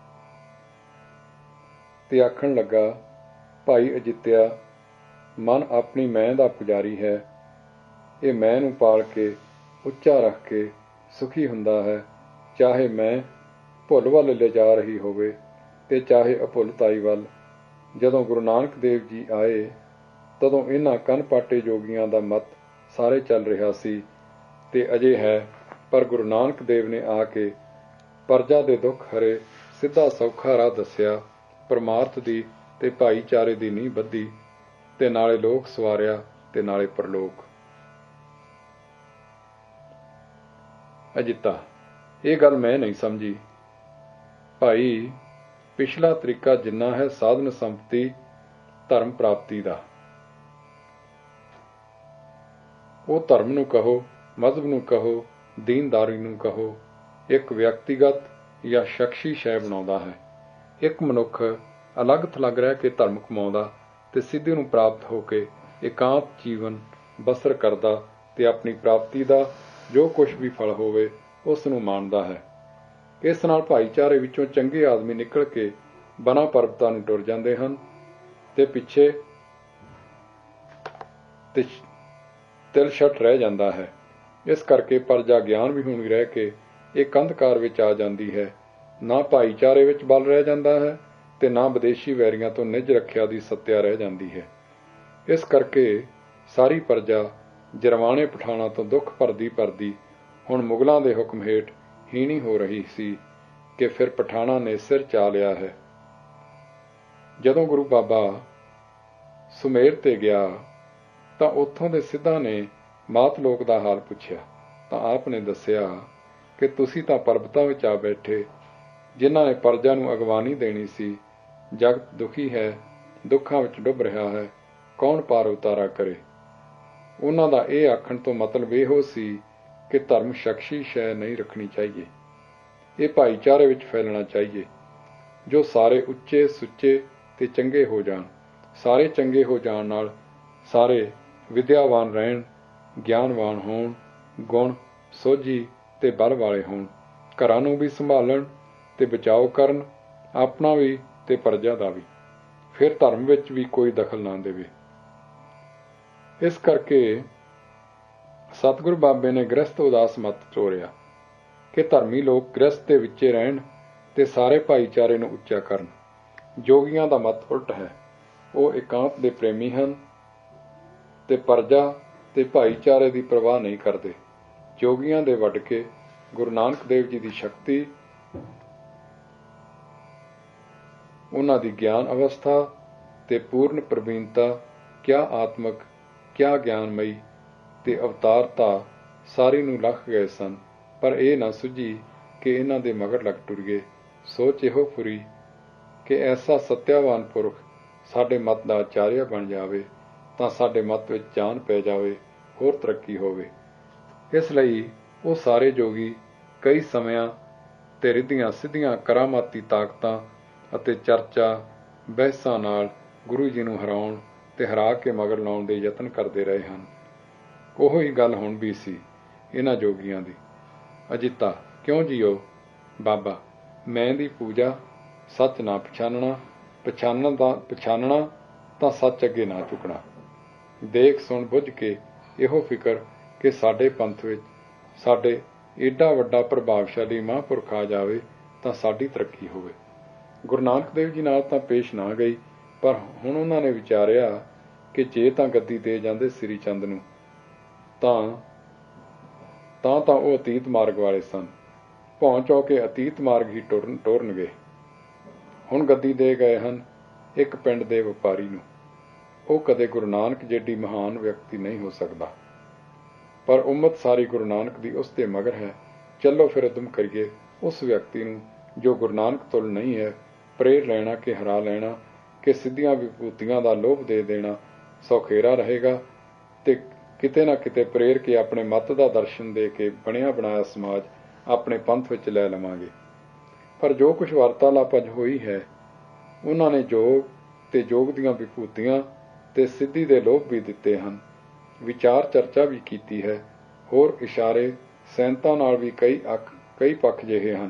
A: ਤੇ ਆਖਣ ਲੱਗਾ, ਭਾਈ ਅਜਿੱਤਿਆ, ਮਨ ਆਪਣੀ ਮੈਂ ਦਾ ਪੁਜਾਰੀ ਹੈ। ਇਹ ਮੈਂ ਨੂੰ ਪਾਲ ਕੇ ਉੱਚਾ ਰੱਖ ਕੇ ਸੁਖੀ ਹੁੰਦਾ ਹੈ, ਚਾਹੇ ਮੈਂ ਭੁੱਲ ਵੱਲ ਲਿਜਾ ਰਹੀ ਹੋਵੇ ਤੇ ਚਾਹੇ ਅਭੁੱਲਤਾਈ ਵੱਲ। ਜਦੋਂ ਗੁਰੂ ਨਾਨਕ ਦੇਵ ਜੀ ਆਏ ਤਦੋਂ ਇਹਨਾਂ ਕੰਨ ਪਾਟੇ ਜੋਗੀਆਂ ਦਾ ਮਤ ਸਾਰੇ ਚੱਲ ਰਿਹਾ ਸੀ ਤੇ ਅਜੇ ਹੈ, ਪਰ ਗੁਰੂ ਨਾਨਕ ਦੇਵ ਨੇ ਆ ਕੇ ਪਰਜਾ ਦੇ ਦੁੱਖ ਹਰੇ ਸਿੱਧਾ ਸੌਖਾ ਰਾਹ ਦੱਸਿਆ, ਪਰਮਾਰਥ ਦੀ ਤੇ ਭਾਈਚਾਰੇ ਦੀ ਨੀਂਹ ਬੱਧੀ ਤੇ ਨਾਲੇ ਲੋਕ ਸਵਾਰਿਆ ਤੇ ਨਾਲੇ ਪਰਲੋਕ। ਅਜਿੱਤਾ, ਇਹ ਗੱਲ ਮੈਂ ਨਹੀਂ ਸਮਝੀ ਭਾਈ। ਪਿਛਲਾ ਤਰੀਕਾ ਜਿੰਨਾ ਹੈ ਸਾਧਨ ਸੰਪਤੀ ਧਰਮ ਪ੍ਰਾਪਤੀ ਦਾ, ਉਹ ਧਰਮ ਨੂੰ ਕਹੋ, ਮਜ਼ਹਬ ਨੂੰ ਕਹੋ, ਦੀਨਦਾਰੀ ਨੂੰ ਕਹੋ, ਇੱਕ ਵਿਅਕਤੀਗਤ ਜਾਂ ਸ਼ਖਸੀ ਸ਼ੈ ਬਣਾਉਂਦਾ ਹੈ। ਇੱਕ ਮਨੁੱਖ ਅਲੱਗ ਥਲੱਗ ਰਹਿ ਕੇ ਧਰਮ ਕਮਾਉਂਦਾ ਤੇ ਸਿੱਧੀ ਨੂੰ ਪ੍ਰਾਪਤ ਹੋ ਕੇ ਇਕਾਂਤ ਜੀਵਨ ਬਸਰ ਕਰਦਾ ਤੇ ਆਪਣੀ ਪ੍ਰਾਪਤੀ ਦਾ ਜੋ ਕੁਝ ਵੀ ਫਲ ਹੋਵੇ ਉਸ ਨੂੰ ਮਾਣਦਾ ਹੈ। ਇਸ ਨਾਲ ਭਾਈਚਾਰੇ ਵਿੱਚੋਂ ਚੰਗੇ ਆਦਮੀ ਨਿਕਲ ਕੇ ਬਨਾਂ ਪਰਬਤਾਂ ਨੂੰ ਟੁਰ ਜਾਂਦੇ ਹਨ ਤੇ ਪਿੱਛੇ ਤਿਲਛਟ ਰਹਿ ਜਾਂਦਾ ਹੈ। ਇਸ ਕਰਕੇ ਪਰਜਾ ਗਿਆਨ ਵਿਹੂਣੀ ਰਹਿ ਕੇ ਇੱਕ ਅੰਧਕਾਰ ਵਿੱਚ ਆ ਜਾਂਦੀ ਹੈ। ਨਾ ਭਾਈਚਾਰੇ ਵਿੱਚ ਬਲ ਰਹਿ ਜਾਂਦਾ ਹੈ ਤੇ ਨਾ ਵਿਦੇਸ਼ੀ ਵੈਰੀਆਂ ਤੋਂ ਨਿੱਜ ਰੱਖਿਆ ਦੀ ਸੱਤਿਆ ਰਹਿ ਜਾਂਦੀ ਹੈ। ਇਸ ਕਰਕੇ ਸਾਰੀ ਪਰਜਾ ਜਰਵਾਣੇ ਪਠਾਣਾ ਤੋਂ ਦੁੱਖ ਭਰਦੀ ਭਰਦੀ ਹੁਣ ਮੁਗਲਾਂ ਦੇ ਹੁਕਮ ਹੇਠ ਹੀਣੀ ਹੋ ਰਹੀ ਸੀ ਕਿ ਫਿਰ ਪਠਾਣਾ ਨੇ ਸਿਰ ਚਾ ਲਿਆ ਹੈ। ਜਦੋਂ ਗੁਰੂ ਬਾਬਾ ਸੁਮੇਰ ਤੇ ਗਿਆ ਤਾਂ ਉੱਥੋਂ ਦੇ ਸਿੱਧਾਂ ਨੇ ਮਾਤ ਲੋਕ ਦਾ ਹਾਲ ਪੁੱਛਿਆ ਤਾਂ ਆਪ ਨੇ ਦੱਸਿਆ ਕਿ ਤੁਸੀਂ ਤਾਂ ਪਰਬਤਾਂ ਵਿੱਚ ਆ ਬੈਠੇ, ਜਿਨ੍ਹਾਂ ਨੇ ਪਰਜਾ ਨੂੰ ਅਗਵਾਨੀ ਦੇਣੀ ਸੀ। ਜਗਤ ਦੁਖੀ ਹੈ, ਦੁੱਖਾਂ ਵਿੱਚ ਡੁੱਬ ਰਿਹਾ ਹੈ, ਕੌਣ ਪਾਰ ਉਤਾਰਾ ਕਰੇ? ਉਹਨਾਂ ਦਾ ਇਹ ਆਖਣ ਤੋਂ ਮਤਲਬ ਇਹੋ ਸੀ ਕਿ ਧਰਮ ਸ਼ਖਸੀ ਸ਼ੈ ਨਹੀਂ ਰੱਖਣੀ ਚਾਹੀਏ, ਇਹ ਭਾਈਚਾਰੇ ਵਿੱਚ ਫੈਲਣਾ ਚਾਹੀਏ। ਜੋ ਸਾਰੇ ਉੱਚੇ ਸੁੱਚੇ ਤੇ ਚੰਗੇ ਹੋ ਜਾਣ। ਸਾਰੇ ਚੰਗੇ ਹੋ ਜਾਣ ਨਾਲ ਸਾਰੇ ਵਿਦਿਆਵਾਨ ਰਹਿਣ, ਗਿਆਨਵਾਨ ਹੋਣ, ਗੁਣ ਸੋਝੀ ਤੇ ਬਲ ਵਾਲੇ ਹੋਣ, ਘਰਾਂ ਨੂੰ ਵੀ ਸੰਭਾਲਣ ਤੇ ਬਚਾਓ ਕਰਨ, ਆਪਣਾ ਵੀ ਤੇ ਪਰਜਾ ਦਾ ਵੀ। ਫਿਰ ਧਰਮ ਵਿੱਚ ਵੀ ਕੋਈ ਦਖਲ ਨਾ ਦੇਵੇ। ਇਸ ਕਰਕੇ ਸਤਿਗੁਰੂ ਬਾਬੇ ਨੇ ਗ੍ਰਸਤ ਉਦਾਸ ਮਤ ਤੋਰਿਆ ਕਿ ਧਰਮੀ ਲੋਕ ਗ੍ਰਸਤ ਦੇ ਵਿੱਚੇ ਰਹਿਣ ਤੇ ਸਾਰੇ ਭਾਈਚਾਰੇ ਨੂੰ ਉੱਚਾ ਕਰਨ। ਜੋਗੀਆਂ ਦਾ ਮਤ ਉਲਟ ਹੈ, ਉਹ ਇਕਾਂਤ ਦੇ ਪ੍ਰੇਮੀ ਹਨ ਤੇ ਪਰਜਾ ਤੇ ਭਾਈਚਾਰੇ ਦੀ ਪਰਵਾਹ ਨਹੀਂ ਕਰਦੇ। ਜੋਗੀਆਂ ਦੇ ਵੱਢ ਕੇ ਗੁਰੂ ਨਾਨਕ ਦੇਵ ਜੀ ਦੀ ਸ਼ਕਤੀ, ਉਹਨਾਂ ਦੀ ਗਿਆਨ ਅਵਸਥਾ ਤੇ ਪੂਰਨ ਪ੍ਰਵੀਨਤਾ ਕਿਆ ਆਤਮਕ ਕਿਆ ਗਿਆਨਮਈ ਤੇ ਅਵਤਾਰਤਾ ਸਾਰੀ ਨੂੰ ਲੱਖ ਗਏ ਸਨ, ਪਰ ਇਹ ਨਾ ਸੁਝੀ ਕਿ ਇਹਨਾਂ ਦੇ ਮਗਰ ਲੱਗ ਟੁਰੀਏ। ਸੋਚ ਇਹੋ ਫੁਰੀ ਕਿ ਐਸਾ ਸਤਿਆਵਾਨ ਪੁਰਖ ਸਾਡੇ ਮਤ ਦਾ ਆਚਾਰਿਆ ਬਣ ਜਾਵੇ ਤਾਂ ਸਾਡੇ ਮਤ ਵਿੱਚ ਜਾਨ ਪੈ ਜਾਵੇ, ਹੋਰ ਤਰੱਕੀ ਹੋਵੇ। ਇਸ ਲਈ ਉਹ ਸਾਰੇ ਜੋਗੀ ਕਈ ਸਮਿਆਂ ਤੇ ਰਿੱਧੀਆਂ ਸਿੱਧੀਆਂ ਕਰਾਮਾਤੀ ਤਾਕਤਾਂ ਅਤੇ ਚਰਚਾ ਬਹਿਸਾਂ ਨਾਲ ਗੁਰੂ ਜੀ ਨੂੰ ਹਰਾਉਣ ਤੇ ਹਰਾ ਕੇ ਮਗਰ ਲਾਉਣ ਦੇ ਯਤਨ ਕਰਦੇ ਰਹੇ ਹਨ। ਉਹੋ ਹੀ ਗੱਲ ਹੁਣ ਵੀ ਸੀ ਇਹਨਾਂ ਜੋਗੀਆਂ ਦੀ। ਅਜਿੱਤਾ, ਕਿਉਂ ਜੀਓ? ਬਾਬਾ, ਮੈਂ ਦੀ ਪੂਜਾ ਸੱਚ ਨਾ ਪਛਾਨਣਾ, ਪਛਾਨਣ ਦਾ ਪਛਾਨਣਾ ਤਾਂ ਸੱਚ ਅੱਗੇ ਨਾ ਝੁਕਣਾ। ਦੇਖ ਸੁਣ ਬੁੱਝ ਕੇ ਇਹੋ ਫਿਕਰ ਕਿ ਸਾਡੇ ਪੰਥ ਵਿੱਚ ਸਾਡੇ ਏਡਾ ਵੱਡਾ ਪ੍ਰਭਾਵਸ਼ਾਲੀ ਮਹਾਂਪੁਰਖ ਆ ਜਾਵੇ ਤਾਂ ਸਾਡੀ ਤਰੱਕੀ ਹੋਵੇ। ਗੁਰੂ ਨਾਨਕ ਦੇਵ ਜੀ ਨਾਲ ਤਾਂ ਪੇਸ਼ ਨਾ ਗਈ, ਪਰ ਹੁਣ ਉਹਨਾਂ ਨੇ ਵਿਚਾਰਿਆ ਕਿ ਜੇ ਤਾਂ ਗੱਦੀ ਦੇ ਜਾਂਦੇ ਸ੍ਰੀ ਚੰਦ ਨੂੰ ਤਾਂ ਤਾਂ ਤਾਂ ਉਹ ਅਤੀਤ ਮਾਰਗ ਵਾਲੇ ਸਨ। ਭੌਂ ਚੌ ਕੇ ਅਤੀਤ ਮਾਰਗ ਹੀ ਟੁਰਨ ਟੋਰਨਗੇ। ਹੁਣ ਗੱਦੀ ਦੇ ਗਏ ਹਨ ਇੱਕ ਪਿੰਡ ਦੇ ਵਪਾਰੀ ਨੂੰ। ਉਹ ਕਦੇ ਗੁਰੂ ਨਾਨਕ ਜਿੱਡੀ ਮਹਾਨ ਵਿਅਕਤੀ ਨਹੀਂ ਹੋ ਸਕਦਾ, ਪਰ ਉਮਤ ਸਾਰੀ ਗੁਰੂ ਨਾਨਕ ਦੀ ਉਸ ਦੇ ਮਗਰ ਹੈ। ਚੱਲੋ ਫਿਰ ਉਦਮ ਕਰੀਏ ਉਸ ਵਿਅਕਤੀ ਨੂੰ ਜੋ ਗੁਰੂ ਨਾਨਕ ਤੁਲ ਨਹੀਂ ਹੈ, ਪ੍ਰੇਰ ਲੈਣਾ ਕਿ ਹਰਾ ਲੈਣਾ ਕਿ ਸਿੱਧੀਆਂ ਵਿਭੂਤੀਆਂ ਦਾ ਲੋਭ ਦੇ ਦੇਣਾ ਸੌਖੇਰਾ ਰਹੇਗਾ, ਤੇ ਕਿਤੇ ਨਾ ਕਿਤੇ ਪ੍ਰੇਰ ਕੇ ਆਪਣੇ ਮੱਤ ਦਾ ਦਰਸ਼ਨ ਦੇ ਕੇ ਬਣਿਆ ਬਣਾਇਆ ਸਮਾਜ ਆਪਣੇ ਪੰਥ ਵਿੱਚ ਲੈ ਲਵਾਂਗੇ। ਪਰ ਜੋ ਕੁਝ ਵਾਰਤਾਲਾਪ ਅੱਜ ਹੋਈ ਹੈ, ਉਹਨਾਂ ਨੇ ਜੋਗ ਤੇ ਜੋਗ ਦੀਆਂ ਵਿਭੂਤੀਆਂ ਤੇ ਸਿੱਧੀ ਦੇ ਲੋਭ ਵੀ ਦਿੱਤੇ ਹਨ। ਵਿਚਾਰ ਚਰਚਾ ਵੀ ਕੀਤੀ ਹੈ। ਹੋਰ ਇਸ਼ਾਰੇ ਸੈਨਤਾਂ ਨਾਲ ਵੀ ਕਈ ਅੱਖ ਕਈ ਪੱਖ ਜਿਹੇ ਹਨ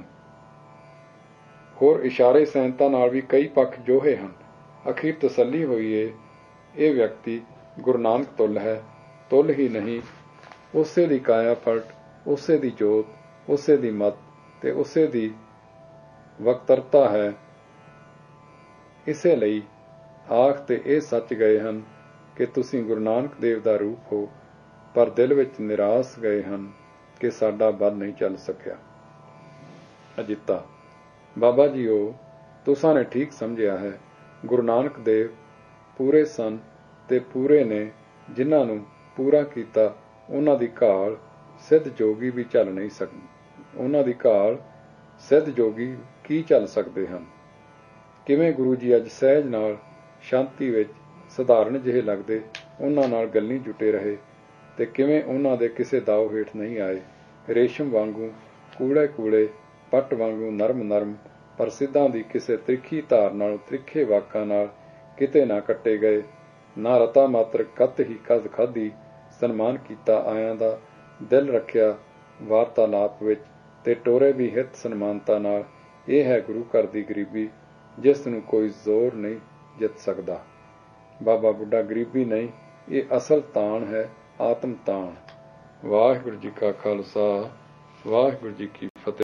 A: ਹੋਰ ਇਸ਼ਾਰੇ ਸੈਨਤਾਂ ਨਾਲ ਵੀ ਕਈ ਪੱਖ ਜੋਹੇ ਹਨ। ਅਖੀਰ ਤਸੱਲੀ ਹੋਈ ਏ, ਇਹ ਵਿਅਕਤੀ ਗੁਰੂ ਨਾਨਕ ਤੁਲ ਹੈ। ਤੁਲ ਹੀ ਨਹੀਂ, ਉਸੇ ਦੀ ਕਾਇਆ ਪਲਟ, ਉਸੇ ਦੀ ਜੋਤ, ਉਸੇ ਦੀ ਮਤ ਤੇ ਉਸੇ ਦੀ ਵਕਤਰਤਾ ਹੈ। ਇਸੇ ਲਈ ਆਖ ਤੇ ਇਹ ਸੱਚ ਗਏ ਹਨ ਕਿ ਤੁਸੀਂ ਗੁਰੂ ਨਾਨਕ ਦੇਵ ਦਾ ਰੂਪ ਹੋ, ਪਰ ਦਿਲ ਵਿੱਚ ਨਿਰਾਸ਼ ਗਏ ਹਨ ਕਿ ਸਾਡਾ ਬਲ ਨਹੀਂ ਚੱਲ ਸਕਿਆ। ਅਜਿੱਤਾ ਬਾਬਾ ਜੀਓ, ਤੁਸਾਂ ਨੇ ਠੀਕ ਸਮਝਿਆ ਹੈ। ਗੁਰੂ ਨਾਨਕ ਦੇਵ ਪੂਰੇ ਸਨ ਤੇ ਪੂਰੇ ਨੇ। ਜਿਨ੍ਹਾਂ ਨੂੰ ਪੂਰਾ ਕੀਤਾ ਉਹਨਾਂ ਦੀ ਘਾਲ ਸਿੱਧ ਜੋਗੀ ਵੀ ਚੱਲ ਨਹੀਂ ਸਕਦੇ। ਉਹਨਾਂ ਦੀ ਘਾਲ ਸਿੱਧ ਜੋਗੀ ਕੀ ਚੱਲ ਸਕਦੇ ਹਨ। ਕਿਵੇਂ ਗੁਰੂ ਜੀ ਅੱਜ ਸਹਿਜ ਨਾਲ ਸ਼ਾਂਤੀ ਵਿੱਚ ਸਧਾਰਨ ਜਿਹੇ ਲੱਗਦੇ ਉਹਨਾਂ ਨਾਲ ਗੱਲੀਂ ਜੁਟੇ ਰਹੇ, ਤੇ ਕਿਵੇਂ ਉਹਨਾਂ ਦੇ ਕਿਸੇ ਦਾਅ ਹੇਠ ਨਹੀਂ ਆਏ। ਰੇਸ਼ਮ ਵਾਂਗੂ ਕੂੜੇ ਕੂੜੇ, ਪੱਟ ਵਾਂਗੂ ਨਰਮ ਨਰਮ, ਪਰ ਸਿੱਧਾਂ ਦੀ ਕਿਸੇ ਤ੍ਰਿਖੀ ਧਾਰ ਨਾਲ ਤ੍ਰਿਖੇ ਵਾਕਾਂ ਨਾਲ ਕਿਤੇ ਨਾ ਕੱਟੇ ਗਏ। ਨਾ ਰਤਾ ਮਾਤਰ ਕੱਤ ਹੀ ਕਦ ਖਾਧੀ, ਸਨਮਾਨ ਕੀਤਾ ਆਇਆਂ ਦਾ, ਦਿਲ ਰੱਖਿਆ ਵਾਰਤਾਲਾਪ ਵਿੱਚ, ਤੇ ਟੋਰੇ ਵੀ ਹਿੱਤ ਸਨਮਾਨਤਾ ਨਾਲ। ਇਹ ਹੈ ਗੁਰੂ ਘਰ ਦੀ ਗਰੀਬੀ, ਜਿਸ ਨੂੰ ਕੋਈ ਜ਼ੋਰ ਨਹੀਂ ਜਿੱਤ ਸਕਦਾ। ਬਾਬਾ ਬੁੱਢਾ ਗਰੀਬੀ ਨਹੀਂ, ਇਹ ਅਸਲ ਤਾਣ ਹੈ, ਆਤਮ ਤਾਣ। ਵਾਹਿਗੁਰੂ ਜੀ ਕਾ ਖਾਲਸਾ, ਵਾਹਿਗੁਰੂ ਜੀ ਕੀ